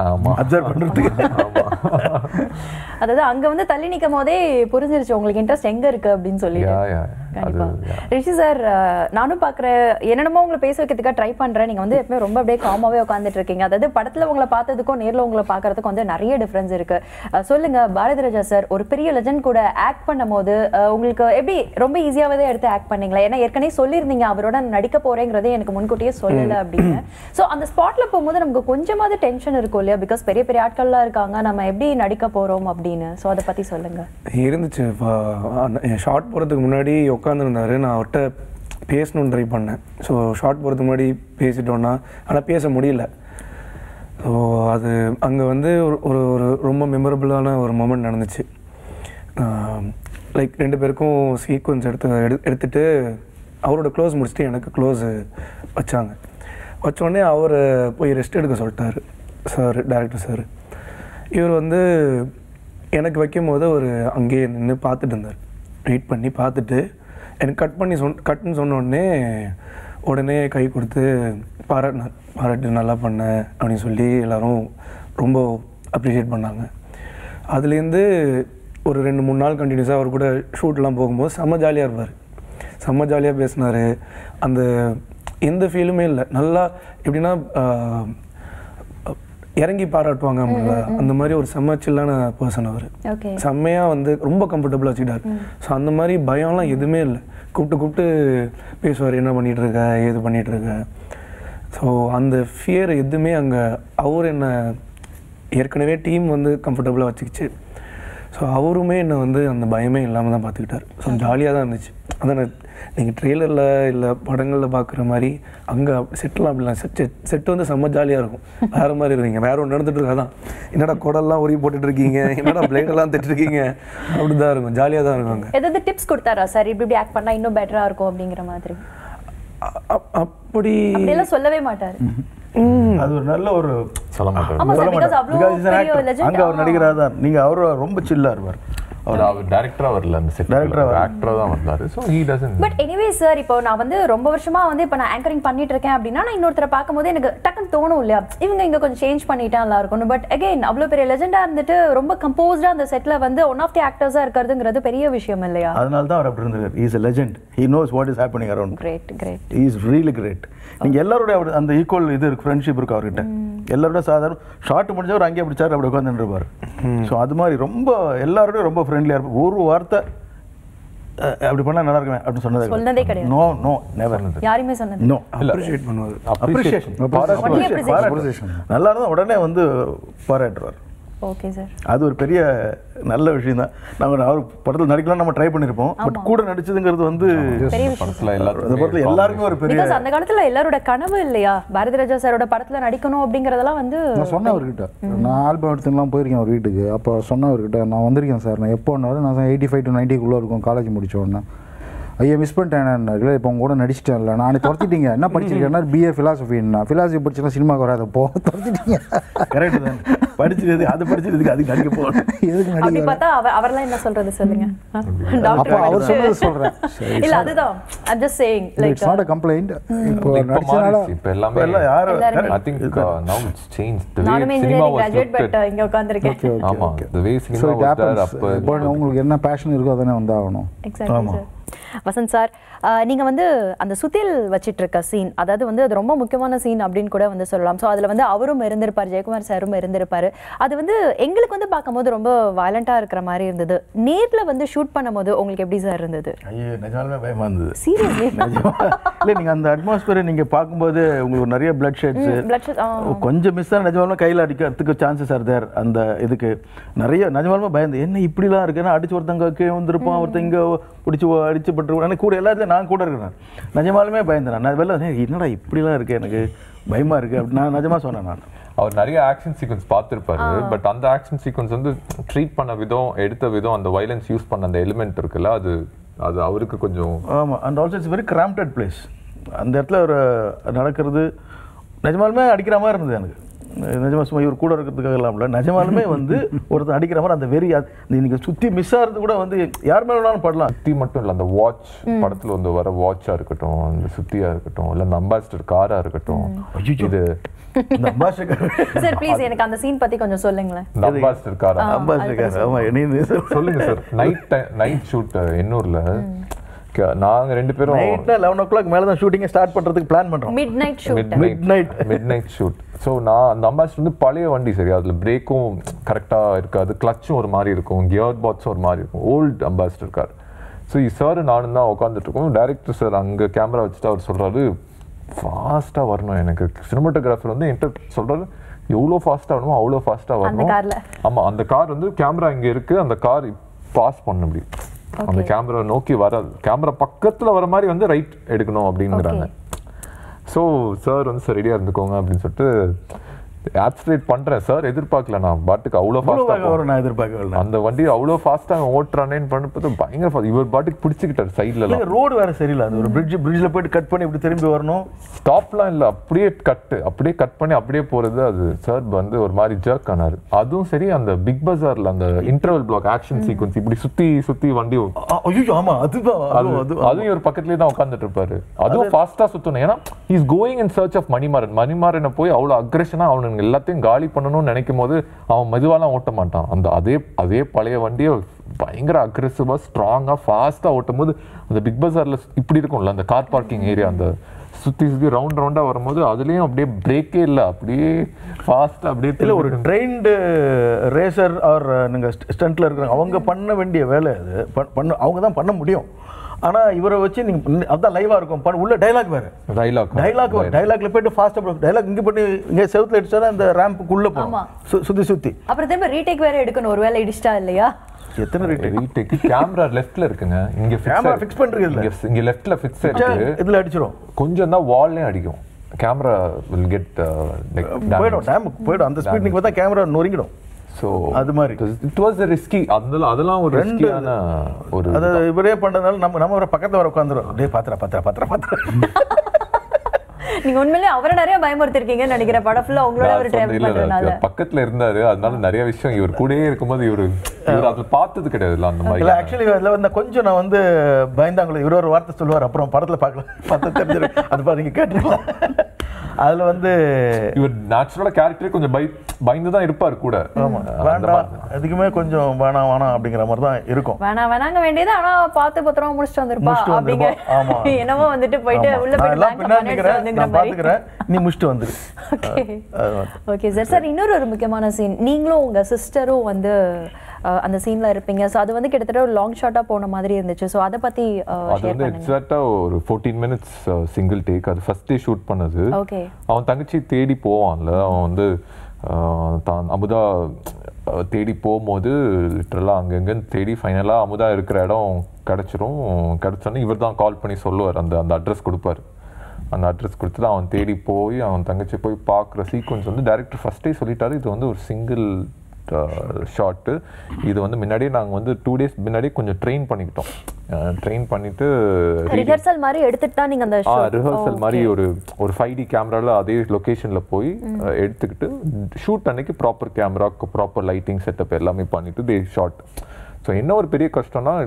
அதாவது அங்க வந்து தள்ளி நிற்கும் போதே புரிஞ்சிருச்சு உங்களுக்கு இன்ட்ரெஸ்ட் எங்க இருக்கு அப்படின்னு சொல்லி. ரிஷி சார், நானும் பாக்குறேன், என்னென்னமோ உங்களை பேச வைக்கிறதுக்காக ட்ரை பண்றேன். நீங்க வந்து எப்பவுமே ரொம்ப அப்படியே காமாவே உட்காந்துட்டு இருக்கீங்க. அதாவது படத்துல உங்களை பார்த்ததுக்கும் நேர்ல உங்களை பாக்குறதுக்கும் வந்து நிறைய டிஃபரன்ஸ் இருக்கு. சொல்லுங்க பாரதி ராஜா சார், ஒரு பெரிய லெஜண்ட் கூட ஆக்ட் பண்ணும் போது உங்களுக்கு எப்படி ரொம்ப ஈஸியாவே எடுத்து ஆக்ட் பண்ணீங்களா? ஏன்னா ஏற்கனவே சொல்லியிருந்தீங்க அவரோட நடிக்க போறேங்கிறதே எனக்கு முன்கூட்டியே சொல்லல அப்படின்னு. ஸோ அந்த ஸ்பாட்ல போகும்போது நமக்கு கொஞ்சமாவது டென்ஷன் இருக்கும் இல்லையா? பிகாஸ் பெரிய பெரிய ஆட்கள்லாம் இருக்காங்க, நம்ம எப்படி நடிக்க போறோம் அப்படின்னு. ஸோ அதை பத்தி சொல்லுங்க. இருந்துச்சு. ஷார்ட் போகிறதுக்கு முன்னாடி உட்காந்துருந்தாரு, நான் அவர்கிட்ட பேசணும்னு ட்ரை பண்ணேன். ஸோ ஷார்ட் போகிறதுக்கு முன்னாடி பேசிட்டோன்னா, ஆனால் பேச முடியல. ஸோ அது அங்கே வந்து ஒரு ஒரு ரொம்ப மெமரபுளான ஒரு மொமெண்ட் நடந்துச்சு. லைக் 2 பேருக்கும் சீக்வன்ஸ் எடுத்துகிட்டு அவரோட க்ளோஸ் முடிச்சுட்டு எனக்கு க்ளோஸ் வச்சோடனே அவர் போய் ரெஸ்ட் எடுக்க சொல்லிட்டாரு சார், டைரக்டர் சார். இவர் வந்து எனக்கு வைக்கும் போது ஒரு அங்கேயே நின்று பார்த்துட்டு இருந்தார். வெயிட் பண்ணி பார்த்துட்டு எனக்கு கட்டுன்னு சொன்ன உடனே உடனே கை கொடுத்து பாராட்டு நல்லா பண்ண அப்படின்னு சொல்லி எல்லோரும் ரொம்ப அப்ரிஷியேட் பண்ணாங்க. அதுலேருந்து ஒரு 2-3 நாள் கண்டினியூஸாக அவர் கூட ஷூட்லாம் போகும்போது செம்ம ஜாலியாக இருப்பார், செம்ம ஜாலியாக பேசினார். அந்த எந்த ஃபீலுமே இல்லை. நல்லா எப்படின்னா இறங்கி பாராட்டுவாங்க அவங்கள, அந்த மாதிரி ஒரு செம்ம சில்லான பர்சன் அவர். செம்மையாக வந்து ரொம்ப கம்ஃபர்டபுளாக வச்சுக்கிட்டார். ஸோ அந்த மாதிரி பயம்லாம் எதுவுமே இல்லை. கூப்பிட்டு பேசுவார், என்ன பண்ணிகிட்ருக்க, ஏது பண்ணிகிட்ருக்க. ஸோ அந்த ஃபியர் எதுவுமே அங்கே அவர் என்ன ஏற்கனவே டீம் வந்து கம்ஃபர்டபுளாக வச்சுக்கிச்சு. ஸோ அவருமே என்னை வந்து அந்த பயமே இல்லாமல் தான் பார்த்துக்கிட்டார். ஸோ ஜாலியாக தான் இருந்துச்சு. அதான் நீங்கள் ட்ரெய்லரில் இல்லை படங்களில் பார்க்குற மாதிரி அங்கே செட்டெலாம் அப்படிலாம் செட்டு வந்து செம்ம ஜாலியாக இருக்கும். வேறு மாதிரி இருக்கீங்க, வேறு ஒன்று நடந்துட்டு இருக்காதான், என்னடா குடல்லாம் உருவி போட்டுட்ருக்கீங்க, என்னடா பிளேடெல்லாம் திட்டுருக்கீங்க, அப்படி தான் இருக்கும், ஜாலியாக தான் இருக்கும். ஏதாவது டிப்ஸ் கொடுத்தாரா சார், இப்படி ஆக்ட் பண்ணால் இன்னும் பெட்டராக இருக்கும் அப்படிங்கிற மாதிரி? அப்படி எல்லாம் சொல்லவே மாட்டார். அது ஒரு நல்ல ஒரு சொல்ல மாட்டார். அங்கே அவர் நடிகராக தான். நீங்கள் அவர் ரொம்ப சில்லாக இருப்பார். அவர் டைரக்டரா வரல, அந்த செட் ஆக்டரா தான் வந்தாரு. So he doesn't. But anyway sir, இப்போ நான் வந்து ரொம்ப வருஷமா வந்து இப்போ நான் ஆங்கரிங் பண்ணிட்டு இருக்கேன் அப்படின்னா நான் இன்னொருத்தரை பார்க்கும்போது எனக்கு டக்குன்னு தோணும் இல்லையா, இவங்க இங்க கொஞ்சம் சேஞ்ச் பண்ணிட்டா நல்லா இருக்கும். பட் அகைன் அவ்வளோ பெரிய லெஜெண்டா இருந்துட்டு ரொம்ப கம்போஸ்டா அந்த செட்ல வந்து ஒன் ஆஃப் தி ஆக்டர்ஸா இருக்கிறதுங்கிறது பெரிய விஷயம் இல்லையா? அதனால தான் அவர் அப்படி இருந்தார். He is a legend. He knows what is happening around. Great. He is really great. நீங்க எல்லாரோட அந்த ஈக்குவல் இது இருக்கு, ஃப்ரெண்ட்ஷிப் இருக்கு அவர்கிட்ட. எல்லாரோட சாதாரண ஷார்ட் முடிஞ்சவர் அங்கேயே பிடிச்சாரு, அப்படி உட்காந்துட்டு இருப்பார். ஸோ அது மாதிரி ரொம்ப எல்லாரோடய ரொம்ப ஃப்ரெண்ட்லியாக இருப்பார். ஒரு வார்த்தை அப்படி பண்ணா நல்லா இருக்குமே அப்படின்னு சொன்னதே கிடையாது. No never. யாருமே சொன்னது நோ. அப்ரிஷியேட் பண்ணுவார். அப்ரிஷியேஷன் நல்லா இருந்தால் உடனே வந்து பாராட்டுவார். ஓகே சார், அது ஒரு பெரிய நல்ல விஷயம் தான். நாங்கள் அவர் படத்தில் நடிக்கலாம் நம்ம ட்ரை பண்ணியிருப்போம். பட் கூட நடிச்சதுங்கிறது வந்து எல்லாருமே ஒரு பெரிய, அந்த காலத்துல எல்லாரோட கனவு இல்லையா, பாரதி ராஜா சாரோட படத்துல நடிக்கணும் அப்படிங்கறதெல்லாம் வந்து நான் சொன்னேன் அவர்கிட்ட. நான் ஆல்பம் எடுத்துலாம் போயிருக்கேன் அவர் வீட்டுக்கு. அப்போ சொன்னேன் அவர்கிட்ட, நான் வந்திருக்கேன் சார், நான் எப்போ நான் 85 to 90 இருக்கும் காலேஜ் முடிச்ச உடனே. ஐயா மிஸ் பண்ணிட்டேன், இல்லை இப்போ உங்க கூட நடிச்சிட்டேன், இல்லை நான் துரத்திட்டீங்க, என்ன படிச்சிருக்கேன்னா BA ஃபிலாசபின்னா, ஃபிலாசபி படிச்சுன்னா சினிமாவுக்கு வராத போ, துரத்திட்டீங்க. கரெக்ட் தான், படிச்சது அது படிச்சதுக்கு அதுக்கு நடிக்க போகணும், எதுக்கு நடிக்க பார்த்தா அவரெல்லாம் என்ன சொல்றது சொல்லுங்க. அப்போ அவர் சொன்னது சொல்கிறேன், இல்லை அதுதான் I'm just saying like it's not a complaint. இப்போ நடிச்சனால இப்போ எல்லாமே எல்லாம் யாரும் I think now it's changed the way cinema was graduate but இங்க உட்கார்ந்திருக்கேன். ஆமா, the way cinema was there அப்போ உங்களுக்கு என்ன பேஷன் இருக்கோ அதானே வந்தாகணும். Exactly sir. வசந்த் சார், நீங்கள் வந்து அந்த சுத்தியல் வச்சிட்டு இருக்க சீன், அதாவது வந்து அது ரொம்ப முக்கியமான சீன் அப்படின்னு கூட வந்து சொல்லலாம். ஸோ அதில் வந்து அவரும் இருந்திருப்பார், ஜெயக்குமார் சாரும் இருந்திருப்பார். அது வந்து எங்களுக்கு வந்து பார்க்கும்போது ரொம்ப வயலண்ட்டாக இருக்கிற மாதிரி இருந்தது. நேரில் வந்து ஷூட் பண்ணும்போது உங்களுக்கு எப்படி சார் இருந்தது? ஐயோ நிஜமாலுமே பயமாக இருந்தது. சீரியஸ்லி இல்லை, நீங்கள் அந்த அட்மாஸ்பியரை நீங்கள் பார்க்கும்போது உங்களுக்கு நிறைய பிளட் ஷெட்ஸ் கொஞ்சம் மிஸ் ஆன நிஜமாலுமே கையில் அடிக்கிறதுக்கு சான்சஸ் ஆர் தேர். அந்த இதுக்கு நிறைய நிஜமாலுமே பயந்து, என்ன இப்படிலாம் இருக்குன்னா அடிச்சு ஒருத்தங்க கீழே வந்துருப்பான், ஒருத்தங்க இங்கே பிடிச்சி அடிச்சு பட்டு கூட எல்லாத்தையும் நான் கூட இருக்கிறேன். நிஜமாலுமே பயந்தேன் நான். வெளில என்னடா இப்படிலாம் இருக்குது, எனக்கு பயமாக இருக்குது அப்படின்னு நான் நிஜமாக சொன்னேன். நான் அவர் நிறைய ஆக்ஷன் சீக்வன்ஸ் பார்த்துருப்பாரு. பட் அந்த ஆக்ஷன் சீக்வன்ஸ் வந்து ட்ரீட் பண்ண விதம், எடுத்த விதம், அந்த வயலன்ஸ் யூஸ் பண்ண அந்த எலிமெண்ட் இருக்குல்ல, அது அது அவருக்கு கொஞ்சம் ஆமாம். And also it's very cramped place. அந்த இடத்துல ஒரு நடக்கிறது நிஜமாலுமே அடிக்கிற மாதிரி இருந்தது எனக்கு. நிஜமா சும்மா இவர் கூட இருக்கிறதுக்காக இல்லாமல் நிஜமாலுமே வந்து ஒருத்தர் அடிக்கிற மாதிரி அந்த வெறி, நீங்கள் சுற்றி மிஸ் ஆகிறது கூட வந்து யார் மேலே வேணாலும் படலாம். சுற்றி மட்டும் இல்லை, அந்த வாட்ச் படத்தில் வந்து வர வாட்சாக இருக்கட்டும், அந்த சுத்தியாக இருக்கட்டும், இல்லை அந்த அம்பாசிடர் காராக இருக்கட்டும், இது சார் ப்ளீஸ் எனக்கு அந்த சீன் பத்தி கொஞ்சம் சொல்லுங்களேன். அம்பாசிடர் காரா? அம்பாசிடர் கார், ஆமா, என்ன சொல்லுங்க சார். நைட் ஷூட் எண்ணூர்ல நாங்க ரெண்டு பேரும் 11 o'clock மேல தான் ஷூட்டிங் ஸ்டார்ட் பண்றதுக்கு பிளான் பண்றோம். Midnight shoot. ஸோ நான் அந்த அம்பாசிடர் வந்து பழைய வண்டி, சரி, அதுல பிரேக்கும் கரெக்டா இருக்காது, கிளச்சும் ஒரு மாதிரி இருக்கும், கியர் பாக்ஸும் ஒரு மாதிரி இருக்கும், old Ambassador car. So sir நானும் தான் உட்காந்துட்டு இருக்கோம். டைரக்டர் சார் அங்கே கேமரா வச்சுட்டு அவர் சொல்றாரு, ஃபாஸ்ட்டாக வரணும். எனக்கு சினிமாட்டோகிராஃபர் வந்து என்கிட்ட சொல்றாரு, எவ்வளோ ஃபாஸ்ட்டாக வரணுமோ அவ்வளோ ஃபாஸ்ட்டாக வரணும். ஆமாம், அந்த கார் வந்து கேமரா இங்கே இருக்குது, அந்த கார் பாஸ் பண்ண முடியும், அந்த கேமரா நோக்கி வராது, கேமரா பக்கத்தில் வர மாதிரி வந்து ரைட் எடுக்கணும் அப்படிங்கிறாங்க. ஸோ சார் வந்து சார் ரெடியாக இருந்துக்கோங்க அப்படின்னு சொல்லிட்டு ஆக்சிலேட் பண்றேன் சார், எதிர்பார்க்கல நான் பாட்டுக்கு அவ்வளோ ஃபாஸ்ட்டாக வரும், நான் எதிர்பார்க்கல. அந்த வண்டி அவ்வளோ ஃபாஸ்ட்டாக ஓட்டுறானேன்னு பண்ணப்போ பயங்கர ஃபாஸ்ட். இவர் பாட்டுக்கு பிடிச்சிக்கிட்டார் சைட்ல. ரோடு வேற சரியில்லை, அது ஒரு பிரிட்ஜில் போயிட்டு கட் பண்ணி இப்படி திரும்பி வரணும். ஸ்டாப்லாம் இல்லை, அப்படியே கட் பண்ணி அப்படியே போறது. அது சார் வந்து ஒரு மாதிரி ஜர்க் ஆனாரு. அதுவும் சரி, அந்த பிக் பஜார்ல அந்த இன்டர்வல் பிளாக் ஆக்ஷன் சீக்வன்ஸ் இப்படி சுத்தி வண்டி, ஆமா அதுவும் ஒரு பக்கத்துலேயே தான் உட்காந்துட்டு இருப்பாரு. அதுவும் ஃபாஸ்டா சுத்தணும். ஏன்னா is going in search of மணிமாறனை போய் அவ்வளோ அக்ரெஷனா அவனுங்க எல்லாத்தையும் காலி பண்ணணும்னு நினைக்கும் போது அவன் மெதுவாலாம் ஓட்ட மாட்டான். அந்த அதே பழைய வண்டியை பயங்கர அக்ரெசிவா ஸ்ட்ராங்கா ஃபாஸ்டா ஓட்டும் போது அந்த பிக் பஜார்ல இப்படி இருக்கும்ல அந்த கார் பார்க்கிங் ஏரியா, அந்த சுத்தி ரவுண்டா வரும்போது அதுலயும் அப்படியே பிரேக்கே இல்லை, அப்படியே ஃபாஸ்டா அப்படியே. இல்லை, ஒரு ட்ரெயின்டு ரேசர் ஆர் நீங்க ஸ்டண்ட்ல இருக்கிறாங்க, அவங்க பண்ண வேண்டிய வேலை அது அவங்க தான் பண்ண முடியும். ஆனா இவரை வச்சு நீங்க அதான் லைவா இருக்கும். உள்ள டைலாக் வேற, டைலாக்ல போயிட்டு ஃபாஸ்டா டைலாக் இங்க பண்ணி இங்க செவுத்துல அடிச்சா அந்த ரேம்புக்குள்ள போகும் சுத்தி அப்புறம் திரும்ப ரீடேக் வேற எடுக்கணும், ஒருவேளை இடிச்சிட்டா இல்லையா? எத்தனை ரீடேக்? கேமரா லெஃப்ட்ல இருக்குங்க, இங்க கேமரா ஃபிக்ஸ் பண்றது இல்ல, இங்க லெஃப்ட்ல ஃபிக்ஸ் ஆயிருக்கு, இதுல அடிச்சிரும். கொஞ்சம் தான் வால்லே அடிக்கும். கேமரா will get போயிடும் அந்த ஸ்பீட். நீங்க பார்த்தா கேமரா நொறுங்கிடும். ஸோ அது மாதிரி இட் வாஸ் ரிஸ்கி. அதெல்லாம் ஒரு ரிஸ்கியான ஒரு அது இவரே பண்றதுனால நம்ம வர பக்கத்துல வர உட்காந்துரும். டேய் பாத்திர நீங்க உண்மையிலே அவரை நிறைய பயமுறுத்திருக்கீங்கன்னு நினைக்கிறேன். படம் ஃபுல்லா உங்களோட அவர் டிராவல் பண்றதுனால. பக்கத்துல இருந்தாரு, அதனால நிறைய விஷயம் இவர் கூடயே இருக்கும்போது இவர் அதை பார்த்தது கிடையாது அந்த மாதிரி. இல்ல ஆக்சுவலி அதுல வந்து கொஞ்சம் நான் வந்து பயந்தாங்களே, இவர் ஒரு வார்த்தை சொல்லுவார், அப்புறம் படத்துல பார்க்கலாம் பார்த்து தெரிஞ்சிடும். அது பாருங்க கேட்டுருக்கலாம். அதுல வந்து இவர் நேச்சுரலா கேரக்டரே கொஞ்சம் பயந்து தான் இருப்பார் கூட. வேண்டாம் அதுக்குமே கொஞ்சம் வேணாம் அப்படிங்கிற மாதிரி தான் இருக்கும். வேணாங்க வேண்டியது, ஆனா பார்த்து பத்திரமா முடிச்சுட்டு வந்திருப்பா அப்படிங்க. என்னமோ வந்துட்டு போயிட்டு உள்ள போயிட்டு நான் பாத்துக்கிறேன், நீ முடிச்சுட்டு வந்துரு. Okay sir. இன்னொரு முக்கியமான சீன், நீங்களும் உங்க சிஸ்டரும் வந்து அந்த சீன்ல இருப்பீங்க. ஸோ அது வந்து கிட்டத்தட்ட ஒரு லாங் ஷாட்டா போன மாதிரி இருந்துச்சு. ஸோ அதை பத்தி அது வந்து எக்ஸாக்டா ஒரு 14 minutes சிங்கிள் டேக். அது ஃபர்ஸ்ட் டே ஷூட் பண்ணது. அவன் தங்கச்சி தேடி போவான்ல, அவன் வந்து தான் அமுதா தேடி போகும்போது லிட்டரலாக அங்கங்கன்னு தேடி ஃபைனலாக அமுதா இருக்கிற இடம் கிடச்சோன்னே இவர் தான் கால் பண்ணி சொல்லுவார், அந்த அட்ரஸ் கொடுப்பார். அந்த அட்ரஸ் கொடுத்துட்டு அவன் தேடி போய் அவன் தங்கச்சி போய் பார்க்குற சீக்வன்ஸ் வந்து டைரக்டர் ஃபஸ்ட்டே சொல்லிட்டாரு, இது வந்து ஒரு சிங்கிள் ஷாட்டு. இது வந்து முன்னாடியே நாங்கள் வந்து 2 days முன்னாடியே கொஞ்சம் ட்ரெயின் பண்ணிட்டு ரிஹர்சல் மாதிரி எடுத்துட்டு தான் நீங்கள் அந்த ரிஹர்சல் மாதிரி ஒரு 5D கேமராவில் அதே லொக்கேஷனில் போய் எடுத்துக்கிட்டு ஷூட் அன்னைக்கு proper camera, proper lighting setup எல்லாமே பண்ணிட்டு தே ஷாட். ஸோ என்ன ஒரு பெரிய கஷ்டம்னா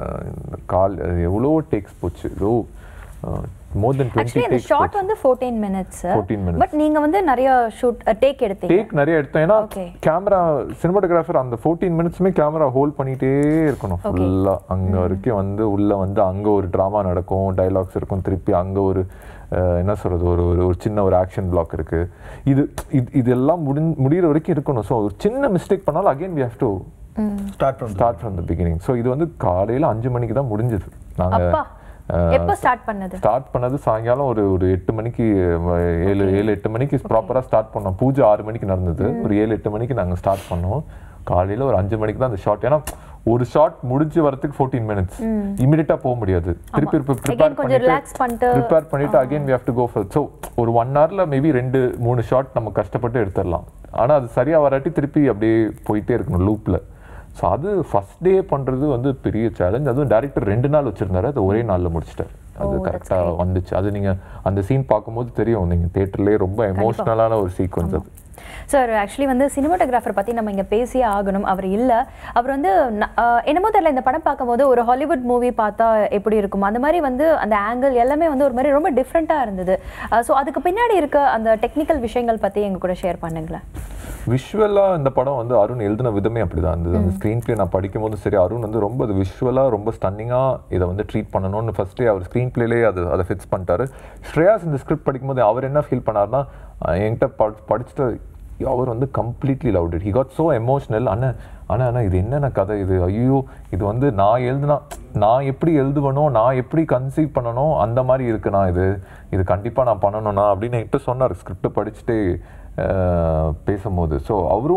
எவ்வளோ டேக்ஸ் போச்சு. more than 20 takes. The shot வந்து 14 minutes. பட் நீங்க வந்து நிறைய டேக் எடுத்தீங்க. ஏன்னா கேமரா சினிமாட்டோகிராஃபர் அந்த 14 மினிட்ஸ்மே கேமரா ஹோல்ட் பண்ணிட்டே இருக்கணும் ஃபுல்லா. அங்க வரைக்கும் வந்து உள்ள வந்து அங்க ஒரு டிராமா நடக்கும், டைலாக்ஸ் இருக்கும், திருப்பி அங்க ஒரு என்ன சொல்றது ஒரு சின்ன ஒரு ஆக்ஷன் பிளாக் இருக்கு. இதெல்லாம் முடிகிற வரைக்கும் இருக்கணும். ஸோ ஒரு சின்ன மிஸ்டேக் பண்ணாலும் again we have to start from the beginning. So இது வந்து காலையில 5 மணிக்கு தான் முடிஞ்சது. நாங்க எப்போ ஸ்டார்ட் பண்ணது சாயங்காலம் ஒரு 8 மணிக்கு 7-8 மணிக்கு ப்ராப்பரா ஸ்டார்ட் பண்ணோம். பூஜை 6 மணிக்கு நடந்தது. ஒரு 7-8 மணிக்கு நாங்க ஸ்டார்ட் பண்ணோம். காலையில ஒரு 5 மணிக்கு தான் அந்த ஷாட். ஏன்னா ஒரு ஷாட் முடிஞ்சு வரதுக்கு 14 minutes இமிடியட்டா போக முடியாது. திருப்பி ப்ரிப்பேர் பண்ணிட்டு again we have to go for. So ஒரு 1 hourல மேபி 2-3 ஷாட் நம்ம கஷ்டப்பட்டு எடுத்துடலாம். ஆனா அது சரியா வராட்டி திருப்பி அப்படியே போயிட்டே இருக்கணும் லூப்ல. ஸோ அது ஃபர்ஸ்ட் டே பண்ணுறது வந்து பெரிய சேலஞ்ச். அதுவும் டேரக்டர் 2 நாள் வச்சுருந்தாரு, அது ஒரே நாளில் முடிச்சிட்டார். அது கரெக்டாக வந்துச்சு. அது நீங்கள் அந்த சீன் பார்க்கும்போது தெரியும், நீங்கள் தியேட்டர்லேயே ரொம்ப எமோஷ்னலான ஒரு சீக்வன்ஸ் அது. சார் ஆக்சுவலி வந்து சினிமாட்டோகிராஃபர் பற்றி நம்ம இங்கே பேசியே ஆகணும். அவர் இல்லை, அவர் வந்து என்னமோ தெரியல, இந்த படம் பார்க்கும்போது ஒரு ஹாலிவுட் மூவி பார்த்தா எப்படி இருக்கும் அந்த மாதிரி வந்து அந்த ஆங்கிள் எல்லாமே வந்து ஒரு மாதிரி ரொம்ப டிஃப்ரெண்ட்டாக இருந்தது. ஸோ அதுக்கு பின்னாடி இருக்க அந்த டெக்னிக்கல் விஷயங்கள் பற்றி எங்கள் கூட ஷேர் பண்ணுங்களேன். விஷுவலாக இந்த படம் வந்து அருண் எழுதின விதமே அப்படிதான் இருந்தது. அந்த ஸ்க்ரீன் பிளே நான் படிக்கும் போது சரி, அருண் வந்து ரொம்ப அது விஷுவலாக ரொம்ப ஸ்டன்னிங்காக இதை வந்து ட்ரீட் பண்ணணும்னு ஃபர்ஸ்டே அவர் ஸ்க்ரீன் பிளேலேயே அதை ஃபிக்ஸ் பண்ணிட்டாரு. ஸ்ரேயாஸ் இந்த ஸ்கிரிப்ட் படிக்கும்போது அவர் என்ன ஃபீல் பண்ணார்னா, என்கிட்ட படிச்சுட்டு அவர் வந்து completely loved it. He got so emotional. ஆனால் இது என்னென்ன கதை இது, ஐயோ இது வந்து நான் எப்படி எழுதுவனோ, நான் எப்படி கன்சீவ் பண்ணனோ அந்த மாதிரி இருக்குண்ணா, இது கண்டிப்பாக நான் பண்ணணும்ண்ணா அப்படின்னு என்கிட்ட சொன்னார் ஸ்கிரிப்டை படிச்சுட்டே பேசும்போது. ஸோ அவரும்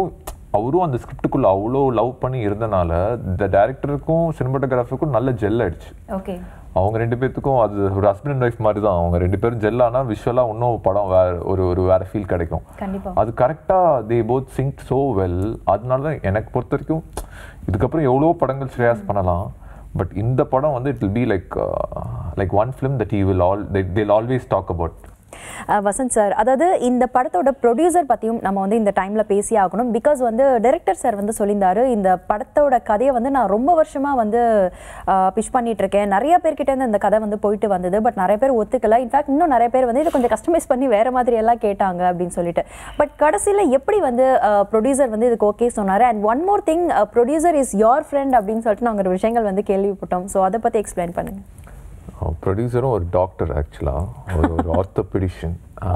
அவரும் அந்த ஸ்கிரிப்டுக்குள்ளே அவ்வளோ லவ் பண்ணி இருந்தனால இந்த டேரக்டருக்கும் சினிமாட்டோகிராஃபருக்கும் நல்ல ஜெல் ஆயிடுச்சு. ஓகே. அவங்க 2 பேர்த்துக்கும் அது ஒரு ஹஸ்பண்ட் அண்ட் ஒய்ஃப் மாதிரி தான். அவங்க 2 பேரும் ஜெல் ஆனால் விஷுவலாக இன்னும் படம் ஒரு வேற ஃபீல் கிடைக்கும். அது கரெக்டாக they both sync so well. அதனால தான் எனக்கு பொறுத்த வரைக்கும் இதுக்கப்புறம் எவ்வளோ படங்கள் ஸ்ரேயாஸ் பண்ணலாம், பட் இந்த படம் வந்து it will be like one film that they'll always talk about. Vasanth sir, அதாவது இந்த படத்தோட ப்ரொடியூசர் பற்றியும் நம்ம வந்து இந்த டைமில் பேசி ஆகணும். பிகாஸ் வந்து டைரக்டர் சார் வந்து சொல்லியிருந்தாரு, இந்த படத்தோட கதையை வந்து நான் ரொம்ப வருஷமாக வந்து பிச் பண்ணிட்டு இருக்கேன், நிறைய பேர்கிட்ட இருந்து இந்த கதை வந்து போயிட்டு வந்தது, பட் நிறைய பேர் ஒத்துக்கல, இன்ஃபேக்ட் இன்னும் நிறைய பேர் வந்து இதை கொஞ்சம் கஸ்டமைஸ் பண்ணி வேறு மாதிரி எல்லாம் கேட்டாங்க அப்படின்னு சொல்லிட்டு. பட் கடைசியில் எப்படி வந்து ப்ரொடியூசர் வந்து இதுக்கு ஓகே சொன்னார். And one more thing, producer is your friend அப்படின்னு சொல்லிட்டு நாங்கள் ஒரு விஷயங்கள் வந்து கேள்விப்பட்டோம். ஸோ அதை பற்றி எக்ஸ்பிளைன் பண்ணுங்கள். ப்ரொடியூசரும் ஒரு டாக்டர், ஆக்சுவலாக ஒரு ஆர்த்தோபெடிஷியன்.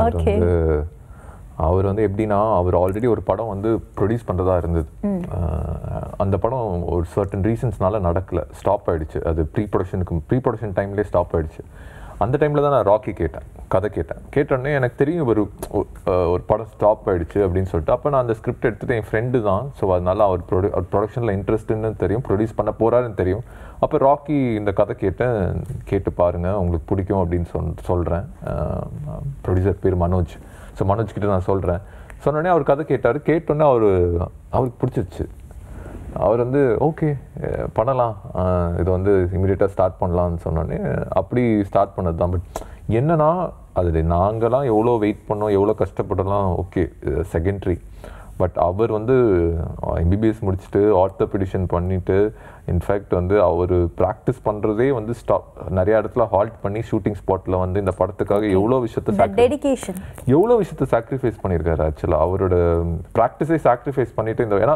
அவர் வந்து எப்படின்னா, அவர் ஆல்ரெடி ஒரு படம் வந்து ப்ரொடியூஸ் பண்ணுறதா இருந்தது. அந்த படம் ஒரு சர்டன் ரீசன்ஸ்னால நடக்கலை, ஸ்டாப் ஆகிடுச்சு. அது ப்ரீ ப்ரொடக்ஷன் டைம்லேயே ஸ்டாப் ஆகிடுச்சு. அந்த டைமில் தான் நான் ராக்கி கதை கேட்டோடனே எனக்கு தெரியும் ஒரு படம் ஸ்டாப் ஆகிடுச்சு அப்படின்னு சொல்லிட்டு. அப்போ நான் அந்த ஸ்கிரிப்ட் எடுத்துகிட்டு, என் ஃப்ரெண்டு தான், ஸோ அதனால அவர் ப்ரொடக்ஷனில் இன்ட்ரெஸ்ட்டுன்னு தெரியும், ப்ரொடியூஸ் பண்ண போகிறாருன்னு தெரியும். அப்போ ராக்கி இந்த கதை கேட்டு பாருங்கள், உங்களுக்கு பிடிக்கும் அப்படின்னு சொல்கிறேன். ப்ரொடியூசர் பேர் மனோஜ். ஸோ மனோஜ் கிட்ட நான் சொன்னோடனே அவர் கதை கேட்டோன்னே அவருக்கு பிடிச்சிருச்சு. அவர் வந்து ஓகே பண்ணலாம், இது வந்து இமீடியட்டாக ஸ்டார்ட் பண்ணலான்னு சொன்னோடனே அப்படி ஸ்டார்ட் பண்ணது தான். பட் என்னன்னா, அதில் நாங்களாம் எவ்வளோ வெயிட் பண்ணோம், எவ்வளோ கஷ்டப்படலாம், ஓகே செகண்டரி. பட் அவர் வந்து எம்பிபிஎஸ் முடிச்சுட்டு ஆர்த்தோபெடிஷன் பண்ணிவிட்டு, இன்ஃபேக்ட் வந்து அவர் ப்ராக்டிஸ் பண்ணுறதே வந்து நிறைய இடத்துல ஹால்ட் பண்ணி ஷூட்டிங் ஸ்பாட்டில் வந்து இந்த படத்துக்காக எவ்வளோ விஷயத்தை சாக்ரிஃபைஸ் பண்ணியிருக்காரு. ஆக்சுவலாக அவரோட ப்ராக்டிஸை சாக்ரிஃபைஸ் பண்ணிட்டு ஏன்னா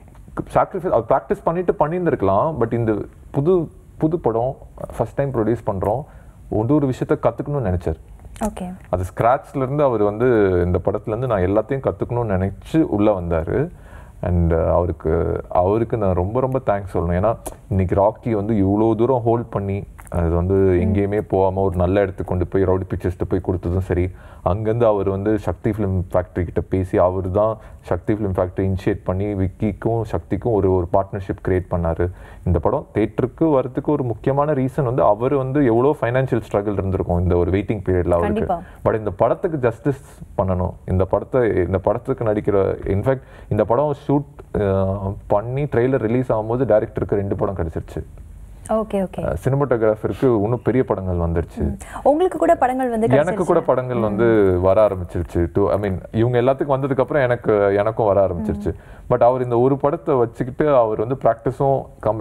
அவர் ப்ராக்டிஸ் பண்ணியிருந்திருக்கலாம். பட் இந்த புது படம் ஃபர்ஸ்ட் டைம் ப்ரொடியூஸ் பண்ணுறோம், ஒரு விஷயத்த கற்றுக்கணும்னு நினச்சார். அது ஸ்க்ராட்ச்லேருந்து அவர் வந்து இந்த படத்துலேருந்து நான் எல்லாத்தையும் கற்றுக்கணும்னு நினச்சி உள்ளே வந்தார். அண்ட் அவருக்கு நான் ரொம்ப ரொம்ப தேங்க்ஸ் சொல்லணும். ஏன்னா இன்னைக்கு ராக்கி வந்து இவ்வளோ தூரம் ஹோல்ட் பண்ணி அது வந்து எங்கேயுமே போகாமல் ஒரு நல்ல இடத்துக்கு கொண்டு போய் ரவுடி பிக்சர்ஸ்ட்டு போய் கொடுத்ததும் சரி, அங்கேருந்து அவர் வந்து சக்தி ஃபிலிம் ஃபேக்ட்ரி கிட்ட பேசி அவர் தான் சக்தி ஃபிலிம் ஃபேக்ட்ரி இனிஷியேட் பண்ணி விக்கிக்கும் சக்திக்கும் ஒரு பார்ட்னர்ஷிப் கிரியேட் பண்ணார். இந்த படம் தேட்டருக்கு வரதுக்கு ஒரு முக்கியமான ரீசன் வந்து அவர் வந்து எவ்வளோ ஃபைனான்ஷியல் ஸ்ட்ரகிள் இருந்திருக்கும் இந்த ஒரு வெயிட்டிங் பீரியடில் அவருக்கு. பட் இந்த படத்துக்கு ஜஸ்டிஸ் பண்ணணும், இந்த படத்துக்கு நடிக்கிற, இன்ஃபேக்ட் இந்த படம் ஷூட் பண்ணி ட்ரெய்லர் ரிலீஸ் ஆகும்போது டைரக்டருக்கு 2 படம் கிடைச்சிருச்சு. சினிமாட்டோகிராஃபருக்கு இன்னும் பெரிய படங்கள் வந்துருச்சு. உங்களுக்கு கூட படங்கள் வந்து எனக்கு கூட படங்கள் வந்து வர ஆரம்பிச்சிருச்சு. ஐ மீன் இவங்க எல்லாத்துக்கும் வந்ததுக்கு அப்புறம் எனக்கும் வர ஆரம்பிச்சிருச்சு. பட் அவர் இந்த ஒரு படத்தை வச்சுக்கிட்டு அவர் வந்து ப்ராக்டிஸும்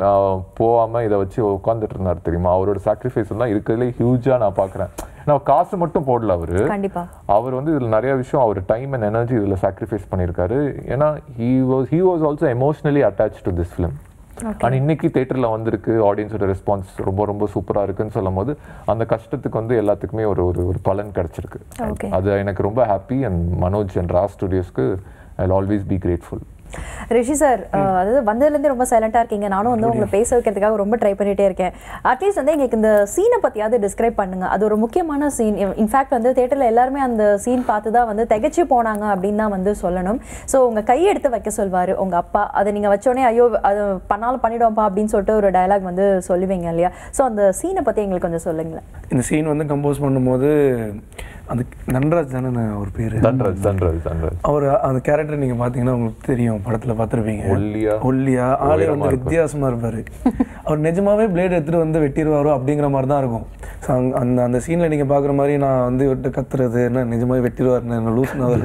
போகாம இதை வச்சு உட்காந்துட்டு இருந்தார் தெரியுமா. அவரோட சாக்ரிஃபைஸ் தான் இருக்கிறதுலே ஹியூஜா நான் பாக்குறேன். நான் காசு மட்டும் போடல, அவர் வந்து இதுல நிறைய விஷயம், அவர் டைம் அண்ட் எனர்ஜி இதுல சாக்ரிஃபைஸ் பண்ணியிருக்காரு. ஏன்னா he was also emotionally attached to this film. ஆனால் இன்னைக்கு தேட்டரில் வந்திருக்கு, ஆடியன்ஸோட ரெஸ்பான்ஸ் ரொம்ப ரொம்ப சூப்பராக இருக்குன்னு சொல்லும் போது அந்த கஷ்டத்துக்கு வந்து எல்லாத்துக்குமே ஒரு பலன் கிடைச்சிருக்கு. அது எனக்கு ரொம்ப happy. And Manoj and Raa ஸ்டுடியோஸ்க்கு I will always be grateful. Rishi sir, அதாவது வந்ததுலேருந்து ரொம்ப சைலண்டாக இருக்கீங்க. நானும் வந்து உங்களை பேச வைக்கிறதுக்காக ரொம்ப ட்ரை பண்ணிகிட்டே இருக்கேன். அட்லீஸ்ட் வந்து எங்களுக்கு இந்த சீனை பற்றியாவது டிஸ்கிரைப் பண்ணுங்கள். அது ஒரு முக்கியமான சீன். இன்ஃபேக்ட் வந்து தேட்டரில் எல்லாருமே அந்த சீன் பார்த்து தான் வந்து திகைச்சு போனாங்க அப்படின்னு தான் வந்து சொல்லணும். ஸோ உங்கள் கையை எடுத்து வைக்க சொல்வார் உங்கள் அப்பா. அதை நீங்கள் வச்சோடனே ஐயோ அது பண்ணாலும் பண்ணிவிடுவோம்ப்பா அப்படின்னு சொல்லிட்டு ஒரு டயலாக் வந்து சொல்லுவீங்க இல்லையா. ஸோ அந்த சீனை பற்றி எங்களுக்கு கொஞ்சம் சொல்லுங்களேன். இந்த சீன் வந்து கம்போஸ் பண்ணும்போது அந்த தன்ராஜ் தானே அவர் பேர், தன்ராஜ் அவர் அந்த கேரக்டர் நீங்கள் பார்த்தீங்கன்னா உங்களுக்கு தெரியும், படத்தில் பார்த்துருப்பீங்க. ஒல்லியா ஆளே வந்து வித்தியாசமாக இருப்பார். அவர் நிஜமாவே பிளேட் எடுத்துகிட்டு வந்து வெட்டிடுவாரோ அப்படிங்கிற மாதிரி தான் இருக்கும். ஸோ அந்த சீனில் நீங்கள் பார்க்குற மாதிரி நான் வந்து விட்டு கத்துறது என்ன நிஜமாவே வெட்டிடுவார்,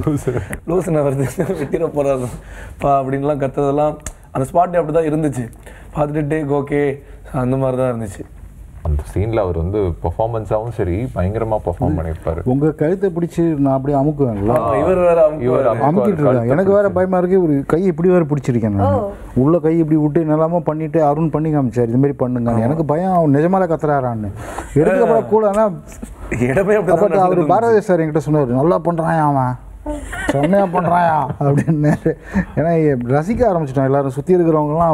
லூசுனா வருது வெட்டிட போகிறாருப்பா அப்படின்லாம் கத்துறதெல்லாம் அந்த ஸ்பாட்டே அப்படி தான் இருந்துச்சு. பார்த்துட்டு டேக் ஓகே அந்த மாதிரி தான் இருந்துச்சு. அந்த சீனில் அவர் வந்து பெர்ஃபார்மன்ஸாகவும் சரி பயங்கரமாக பெர்ஃபார்ம் பண்ணியிருப்பாரு. உங்கள் கழுத்தை பிடிச்சி நான் அப்படியே அமுக்குவேன்ல, இவர் அமுக்கிட்டு இருக்கேன். எனக்கு வேற பயமாக இருக்கு. ஒரு கை இப்படி வேறு பிடிச்சிருக்கேன் நான், உள்ள கை இப்படி விட்டு நல்லாமல் பண்ணிட்டு அருண் பண்ணி காமிச்சார் இதுமாரி பண்ணுங்க. எனக்கு பயம் அவன் நிஜமால கத்துறாரான்னு. எடுக்கப்பட கூட இடமே அப்படி. அவர் பாரதி சார் என்கிட்ட சொன்னார், நல்லா பண்ணுறான் அவன், செம்மையா பண்றாயா அப்படின்னு. ஏன்னா ரசிக்க ஆரம்பிச்சிட்டோம் எல்லாரும், சுற்றி இருக்கிறவங்கலாம்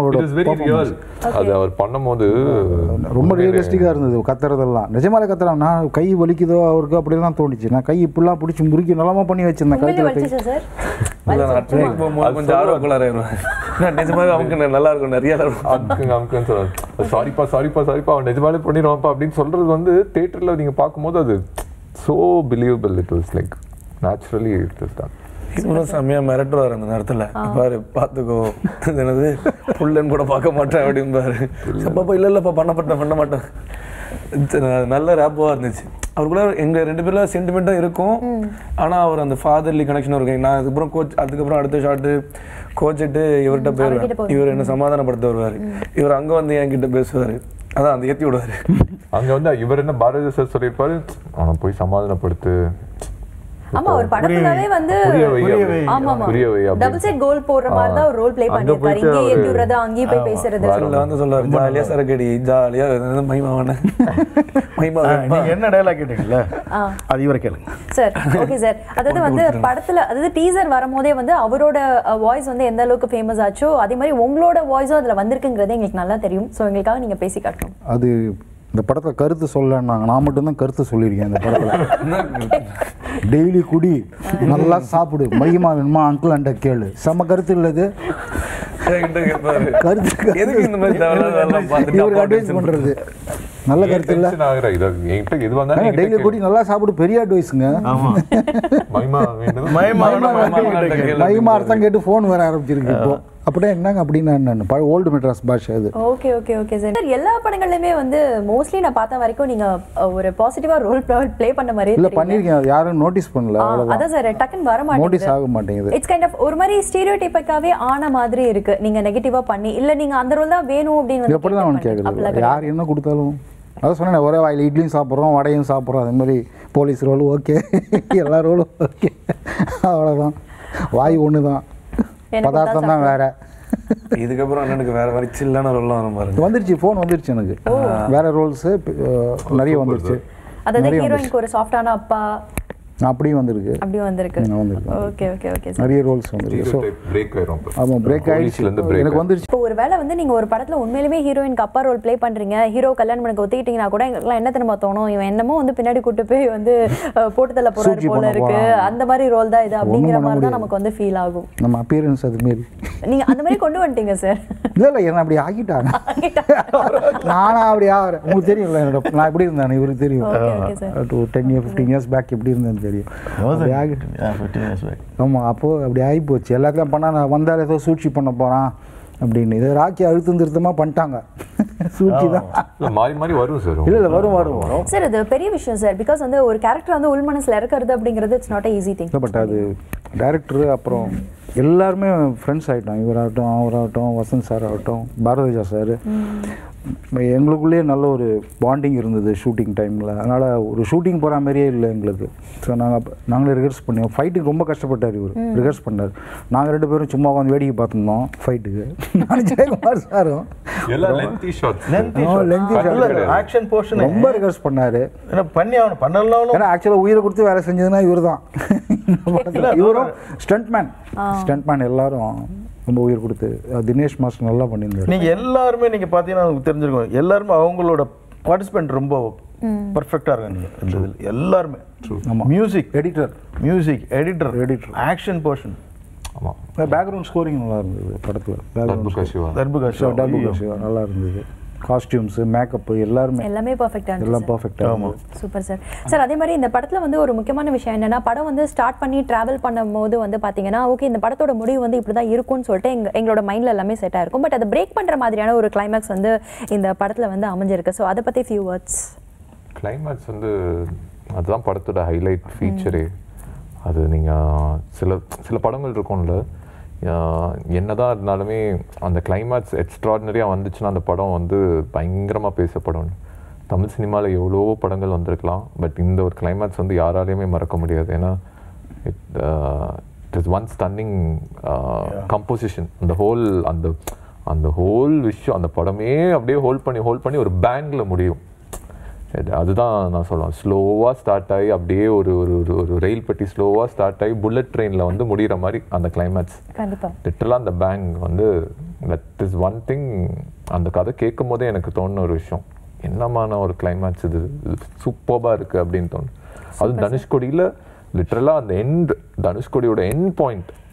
அது அவர் பண்ணும்போது ரொம்ப ரியலிஸ்டிக்காக இருந்தது. கத்துறதெல்லாம் நிஜமாலே கத்துறான். நான் கை வலிக்குதோ அவருக்கு அப்படிலாம் தோணுச்சு. நான் கை இப்படிலாம் பிடிச்சி முறுக்கி நல்லாமா பண்ணி வச்சிருந்தேன் கழுத்தில். இல்லை நான் ட்ரெயின் போகும்போது கொஞ்சம் ஆர்வம் கொள்ளாருவேன் நிஜமாவே அவங்க நல்லா இருக்கும் நிறைய அமுக்குன்னு சொல்லுவாங்க சாரிப்பா அவன் நிஜமாவே பண்ணிடுவான்ப்பா அப்படின்னு சொல்றது வந்து தியேட்டர்ல நீங்க பார்க்கும்போது அது so believable. It was like naturally it was done. இவனும் செம்மையா மிரட்டுவார் அந்த நேரத்தில் பாரு பார்த்துக்கோ என்னது புள்ளன்னு கூட பார்க்க மாட்டேன் அப்படின்பாரு அப்பப்போ இல்லைப்பா பண்ண மாட்டேன் நல்ல ரேப்பாக இருந்துச்சு அவருக்குள்ள எங்கள் 2 பேரில் சென்டிமெண்ட்டாக இருக்கும் ஆனால் அவர் அந்த ஃபாதர்லி கனெக்ஷன் இருக்கும் நான் அதுக்கப்புறம் அடுத்த ஷாட்டு கோச்சிட்டு இவர்கிட்ட போயிடுவேன் இவர் என்ன சமாதானப்படுத்த வருவார் இவர் அங்கே வந்து என்கிட்ட பேசுவார் அதான் அந்த ஏற்றி விடுவார் அங்கே வந்து இவர் என்ன பாரதி சார் சொல்லியிருப்பாரு அவனை போய் சமாதானப்படுத்து ஆமா ஒரு படத்துலவே வந்து ஆமா டபுள் சைட் கோல் போடுற மாதிரி தான் ஒரு ரோல் ப்ளே பண்ணிருக்காரு இங்கே ஏத்தி விடுறது அங்கேயே போய் பேசுறது சொல்ல வந்து சொல்றாரு ஜாலியா சரக்கடி ஜாலியா மைமாவான மைமா நீங்க என்ன டயலாக் கேட்டீங்கல்ல அது இவரை கேளுங்க சார் ஓகே சார் அதாவது வந்து படத்துல அதாவது டீசர் வரும்போதே வந்து அவரோட வாய்ஸ் வந்து எந்த அளவுக்கு ஃபேமஸ் ஆச்சோ அதே மாதிரி உங்களோட வாய்ஸும் அதுல வந்திருக்குங்கிறது எங்களுக்கு நல்லா தெரியும் ஸோ எங்களுக்காக நீங்க பேசி காட்டணும் அது இந்த படத்தில் கருத்து சொல்லனாங்க நான் மட்டும்தான் கருத்து சொல்லியிருக்கேன் இந்த படத்தில் டெய்லி குடி நல்லா சாப்பிடு மகிமா வேணுமா அங்கிள் அண்ட கேளு செம்ம கருத்து இல்லது கருத்து இவருக்கு அட்வைஸ் பண்றது நல்ல கருத்து இல்ல டெய்லி குடி நல்லா சாப்பிடு பெரிய அட்வைஸுங்க மகிமா அர்த்தம் கேட்டு ஃபோன் வர ஆரம்பிச்சிருக்கு இப்போ அப்படியே என்னங்க அப்படின்னு ஓல்டு மெட்ராஸ் பாஷை அது ஓகே ஓகே ஓகே சார் எல்லா படங்கள்லயுமே வந்து மோஸ்ட்லி நான் பார்த்த வரைக்கும் நீங்க ஒரு பாசிட்டிவா ரோல் ப்ளே பண்ண மாதிரி இல்ல பண்ணிருக்கேன் யாரும் நோட்டீஸ் பண்ணல அதான் சார் டக்குன்னு வர மாட்டேங்குது நோட்டீஸ் ஆக மாட்டேங்குது இட்ஸ் கைண்ட் ஆஃப் ஒரு மாதிரி ஸ்டீரியோடைப்பாவே ஆன மாதிரி இருக்கு நீங்க நெகட்டிவா பண்ணி இல்ல நீங்க அந்த ரோல் தான் வேணும் அப்படின்னு எப்படி தான் அவனுக்கு கேக்குது யார் என்ன கொடுத்தாலும் அதான் சொன்னேன் ஒரே வாயில் இட்லியும் சாப்பிட்றோம் வடையும் சாப்பிட்றோம் அதே மாதிரி போலீஸ் ரோலும் ஓகே எல்லா ரோலும் ஓகே அவ்வளோதான் வாய் ஒன்று தான் பதார்த்தம் தான் வேற இதுக்கப்புறம் அண்ணனுக்கு வேற மாதிரி சில்லான ரோல்லாம் வரும் பாருங்க வந்துருச்சு ஃபோன் வந்துருச்சு எனக்கு வேற ரோல்ஸ் நிறைய வந்துருச்சு அதாவது ஹீரோயினுக்கு ஒரு சாஃப்டான அப்பா அப்படியும் வந்திருக்கு ஓகே ஓகே ஓகே நிறைய ரோல்ஸ் வந்திருக்கு ஸோ பிரேக் ஆயிரும் ஆமாம் பிரேக் ஆயிடுச்சு எனக்கு வந்துருச்சு இப்போ ஒருவேளை வந்து நீங்க ஒரு படத்துல உண்மையிலுமே ஹீரோயினுக்கு அப்பா ரோல் ப்ளே பண்றீங்க ஹீரோ கல்யாணம் பண்ண ஒத்துக்கிட்டீங்கன்னா கூட எங்களுக்குலாம் என்ன தெரியுமா தோணும் இவன் என்னமோ வந்து பின்னாடி கூட்டு போய் வந்து போட்டுதல்ல போறாரு போல இருக்கு அந்த மாதிரி ரோல் தான் இது அப்படிங்கிற மாதிரி தான் நமக்கு வந்து ஃபீல் ஆகும் நம்ம அப்பியரன்ஸ் அது மாதிரி நீங்க அந்த மாதிரி கொண்டு வந்துட்டீங்க சார் இல்லை என்ன அப்படி ஆகிட்டாங்க நானா அப்படி ஆகிறேன் உங்களுக்கு தெரியும்ல என்னோட நான் எப்படி இருந்தேன் இவருக்கு தெரியும் 10 years 15 years பேக் எப்படி இருந்தேன்னு தெரியும் ஆமாம் அப்போது அப்படி ஆகி போச்சு எல்லாத்தையும் பண்ணால் நான் வந்தால் ஏதோ சூழ்ச்சி பண்ண போகிறான் அப்படின்னு இதை ராக்கி அழுத்தம் திருத்தமாக பண்ணிட்டாங்க சூழ்ச்சி தான் மாறி வரும் சார் இல்லை வரும் சார் அது பெரிய விஷயம் சார் பிகாஸ் வந்து ஒரு கேரக்டர் வந்து உள் மனசில் இருக்கிறது அப்படிங்கிறது it's not easy thing but அது டைரக்டர் அப்புறம் எல்லாருமே ஃப்ரெண்ட்ஸ் ஆகிட்டோம் இவராகட்டும் அவராகட்டும் வசந்த் சார் ஆகட்டும் பாரதிஜா சார் எங்களுக்குள்ளேயே நல்ல ஒரு பாண்டிங் இருந்தது ஷூட்டிங் டைமில் அதனால் ஒரு ஷூட்டிங் போகிற மாதிரியே இல்லை எங்களுக்கு ஸோ நாங்களே ரிஹர்ஸ் பண்ணோம் ஃபைட்டுக்கு ரொம்ப கஷ்டப்பட்டார் இவர் ரிஹர்ஸ் பண்ணார் நாங்கள் 2 பேரும் சும்மா உட்காந்து வேடிக்கை பார்த்துருந்தோம் ஃபைட்டுக்கு நான் ஜெயக்குமார் சாரும் ரொம்ப ரிஹர்ஸ் பண்ணார் ஏன்னா ஆக்சுவலாக உயிரை கொடுத்து வேலை செஞ்சதுன்னா இவர் தான் இவரும் ஸ்டண்ட்மேன் எல்லாரும் ரொம்ப உயிர் கொடுத்து தினேஷ் மாஸ்டர் நல்லா பண்ணியிருந்தாரு நீங்கள் எல்லாருமே நீங்கள் பார்த்தீங்கன்னா உங்களுக்கு தெரிஞ்சிருக்கும் எல்லாருமே அவங்களோட பார்ட்டிசிபென்ட் ரொம்ப பர்ஃபெக்டாக இருக்காங்க எல்லாருமே மியூசிக் எடிட்டர் ஆக்ஷன் போர்ஷன் ஆமாம் பேக்ரவுண்ட் ஸ்கோரிங் நல்லா இருந்தது படத்தில் தர்புகா சிவா நல்லா இருந்தது காஸ்டியூம்ஸ் மேக்கப் எல்லாமே பர்ஃபெக்ட்டா எல்லாம் பர்ஃபெக்ட்டா சூப்பர் சார் அதே மாதிரி இந்த படத்துல வந்து ஒரு முக்கியமான விஷயம் என்னன்னா படம் வந்து ஸ்டார்ட் பண்ணி டிராவல் பண்ணும்போது வந்து பாத்தீங்கன்னா ஓகே இந்த படத்தோட முடிவு வந்து இப்படிதான் இருக்கும்னு சொல்லிட்டு எங்களோட மைண்ட்ல எல்லாமே செட் ஆயிருக்கும் பட் அதை பிரேக் பண்ற மாதிரியான ஒரு கிளைமேக்ஸ் வந்து இந்த படத்துல வந்து அமைஞ்சிருக்கு ஸோ அதை பத்தி ஃபியூ வேர்ட்ஸ் கிளைமேக்ஸ் வந்து அதுதான் படத்தோட ஹைலைட் ஃபீச்சரே அது நீங்கள் சில படங்கள் இருக்கும்ல என்னதான் இருந்தாலுமே அந்த கிளைமேக்ஸ் எக்ஸ்ட்ராடினரியாக வந்துச்சுன்னா அந்த படம் வந்து பயங்கரமாக பேசப்படும் தமிழ் சினிமாவில் எவ்வளோ படங்கள் வந்திருக்கலாம் பட் இந்த ஒரு கிளைமேக்ஸ் வந்து யாராலையுமே மறக்க முடியாது ஏன்னா it is one stunning composition அந்த ஹோல் விஷயம் அந்த படமே அப்படியே ஹோல்ட் பண்ணி ஒரு பேங்கில் முடியும் அதுதான் நான் சொல்லுவேன் ஸ்லோவாக ஸ்டார்ட் ஆகி அப்படியே ஒரு ஒரு ரயில் பெட்டி ஸ்லோவாக ஸ்டார்ட் ஆகி புல்லட் ட்ரெயினில் வந்து முடிகிற மாதிரி அந்த கிளைமேக்ஸ் லிட்டரலாக அந்த பேங்க் வந்து தட் இஸ் ஒன் திங் அந்த கதை கேட்கும் போதே எனக்கு தோணுன ஒரு விஷயம் என்னமான ஒரு கிளைமேக்ஸ் இது சூப்பராக இருக்குது அப்படின்னு தோணும் அது தனுஷ்கோடியில் லிட்டரலாக அந்த தனுஷ்கோடியோட எண்ட் பாயிண்ட்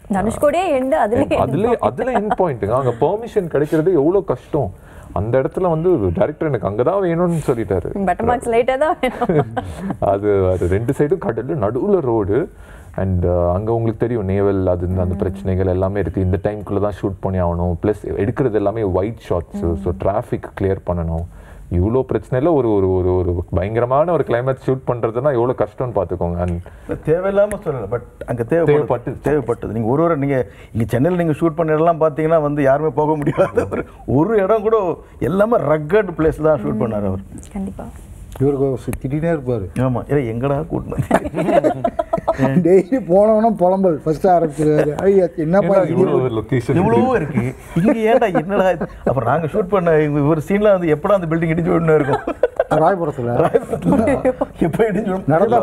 தனுஷ்கோடியே எண்டு அதுல எண்ட் பாயிண்ட்டுங்க. அங்க பெர்மிஷன் கிடைக்கிறது எவ்வளவு கஷ்டம். அந்த இடத்துல வந்து டைரக்டர் எனக்கு அங்கதான் வேணும்னு சொல்லிட்டாரு. பட்டர் மார்க்ஸ் லைட்டா தான் வேணும். அது 2 சைடும் கடல், நடுவுல ரோடு. அண்ட் அங்கே உங்களுக்கு தெரியும் நேவல் அது அந்த பிரச்சனைகள் எல்லாமே இருக்குது. இந்த டைம்குள்ளே தான் ஷூட் பண்ணி ஆகணும். ப்ளஸ் எடுக்கிறது எல்லாமே white shots. So traffic clear பண்ணணும். இவ்வளோ பிரச்சனையில் ஒரு ஒரு ஒரு ஒரு பயங்கரமான ஒரு கிளைமேட் ஷூட் பண்ணுறதுனா எவ்வளோ கஷ்டம்னு பார்த்துக்கோங்க. அண்ட் தேவையில்லாமல் சொல்லலை, பட் அங்கே தேவைப்பட்டது. நீங்கள் ஒரு நீங்கள் இங்கே சென்னையில் நீங்கள் ஷூட் பண்ண இடம்லாம் பார்த்தீங்கன்னா வந்து யாருமே போக முடியாத ஒரு இடம் கூட எல்லாமே ரக்கட் பிளேஸ் தான் ஷூட் பண்ணார் அவர். கண்டிப்பாக இவருக்கு திடீர்னே இருப்பார். ஆமாம், ஏன்னா எங்கடா கூட்டினு டெய்லி போனவனா புலம்பல் ஃபர்ஸ்ட் ஆரம்பிச்சிருவாரு. என்னப்பா இவ்வளவோ இருக்கு இங்கே, ஏன்டா என்னடா. அப்புறம் நாங்கள் ஷூட் பண்ண ஒரு சீன்ல வந்து எப்படா அந்த பில்டிங் இடிஞ்சு விடணும் இருக்கும் ராயபுரத்தில் எப்போ இடிஞ்சு நடந்தா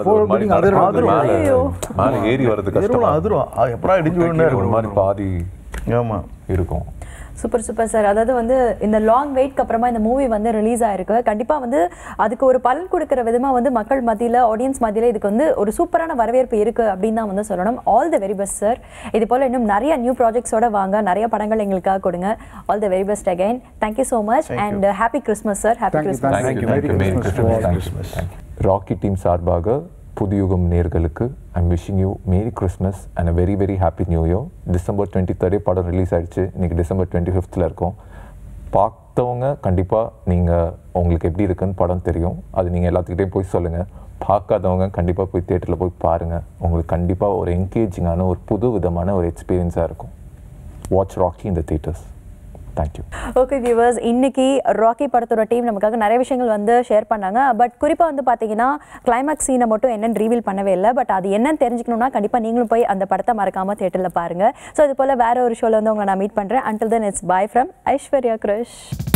மேலே ஏறி வர்றது கஷ்டம். அதிரும் எப்படா இடிஞ்சு விடணும் இருக்கும். ஒரு மாதிரி பாதி ஆமாம் இருக்கும். Super super sir. அதாவது வந்து இந்த லாங் வெயிட்க்கு அப்புறமா இந்த மூவி வந்து ரிலீஸ் ஆயிருக்கு. கண்டிப்பாக வந்து அதுக்கு ஒரு பலன் கொடுக்குற விதமாக வந்து மக்கள் மத்தியில், ஆடியன்ஸ் மத்தியில் இதுக்கு வந்து ஒரு சூப்பரான வரவேற்பு இருக்குது அப்படின்னு தான் வந்து சொல்லணும். All the very best sir. இது போல் இன்னும் நிறைய நியூ ப்ராஜெக்ட்ஸோட வாங்க, நிறைய படங்கள் எங்களுக்காக கொடுங்க. All the very best again. Thank you so much and happy Christmas sir. Happy Christmas. Rocky team சார்பாக புதுயுகம் நேர்களுக்கு I'm wishing you merry Christmas and a very very happy new year. December 23 படம் ரிலீஸ் ஆகிடுச்சு. இன்றைக்கி December 25 இருக்கும். பார்த்தவங்க கண்டிப்பாக நீங்கள் உங்களுக்கு எப்படி இருக்குன்னு படம் தெரியும். அது நீங்கள் எல்லாத்துக்கிட்டையும் போய் சொல்லுங்கள். பார்க்காதவங்க கண்டிப்பாக போய் தியேட்டரில் போய் பாருங்கள். உங்களுக்கு கண்டிப்பாக ஒரு என்கேஜிங்கான ஒரு புது விதமான ஒரு எக்ஸ்பீரியன்ஸாக இருக்கும். Watch Rocky in the theatres. Thank you. Okay viewers, இன்னைக்கு ராக்கி படத்தோட டீம் நமக்காக நிறைய விஷயங்கள் வந்து ஷேர் பண்ணாங்க. பட் குறிப்பாக வந்து பார்த்தீங்கன்னா கிளைமேக்ஸ் சீனை மட்டும் என்னன்னு ரிவீல் பண்ணவே இல்லை. பட் அது என்னன்னு தெரிஞ்சுக்கணும்னா கண்டிப்பாக நீங்களும் போய் அந்த படத்தை மறக்காமல் தியேட்டரில் பாருங்கள். ஸோ இது போல் வேற ஒரு ஷோவில் வந்து உங்களை நான் மீட் பண்ணுறேன். Until then it's bye from Aishwarya Krish.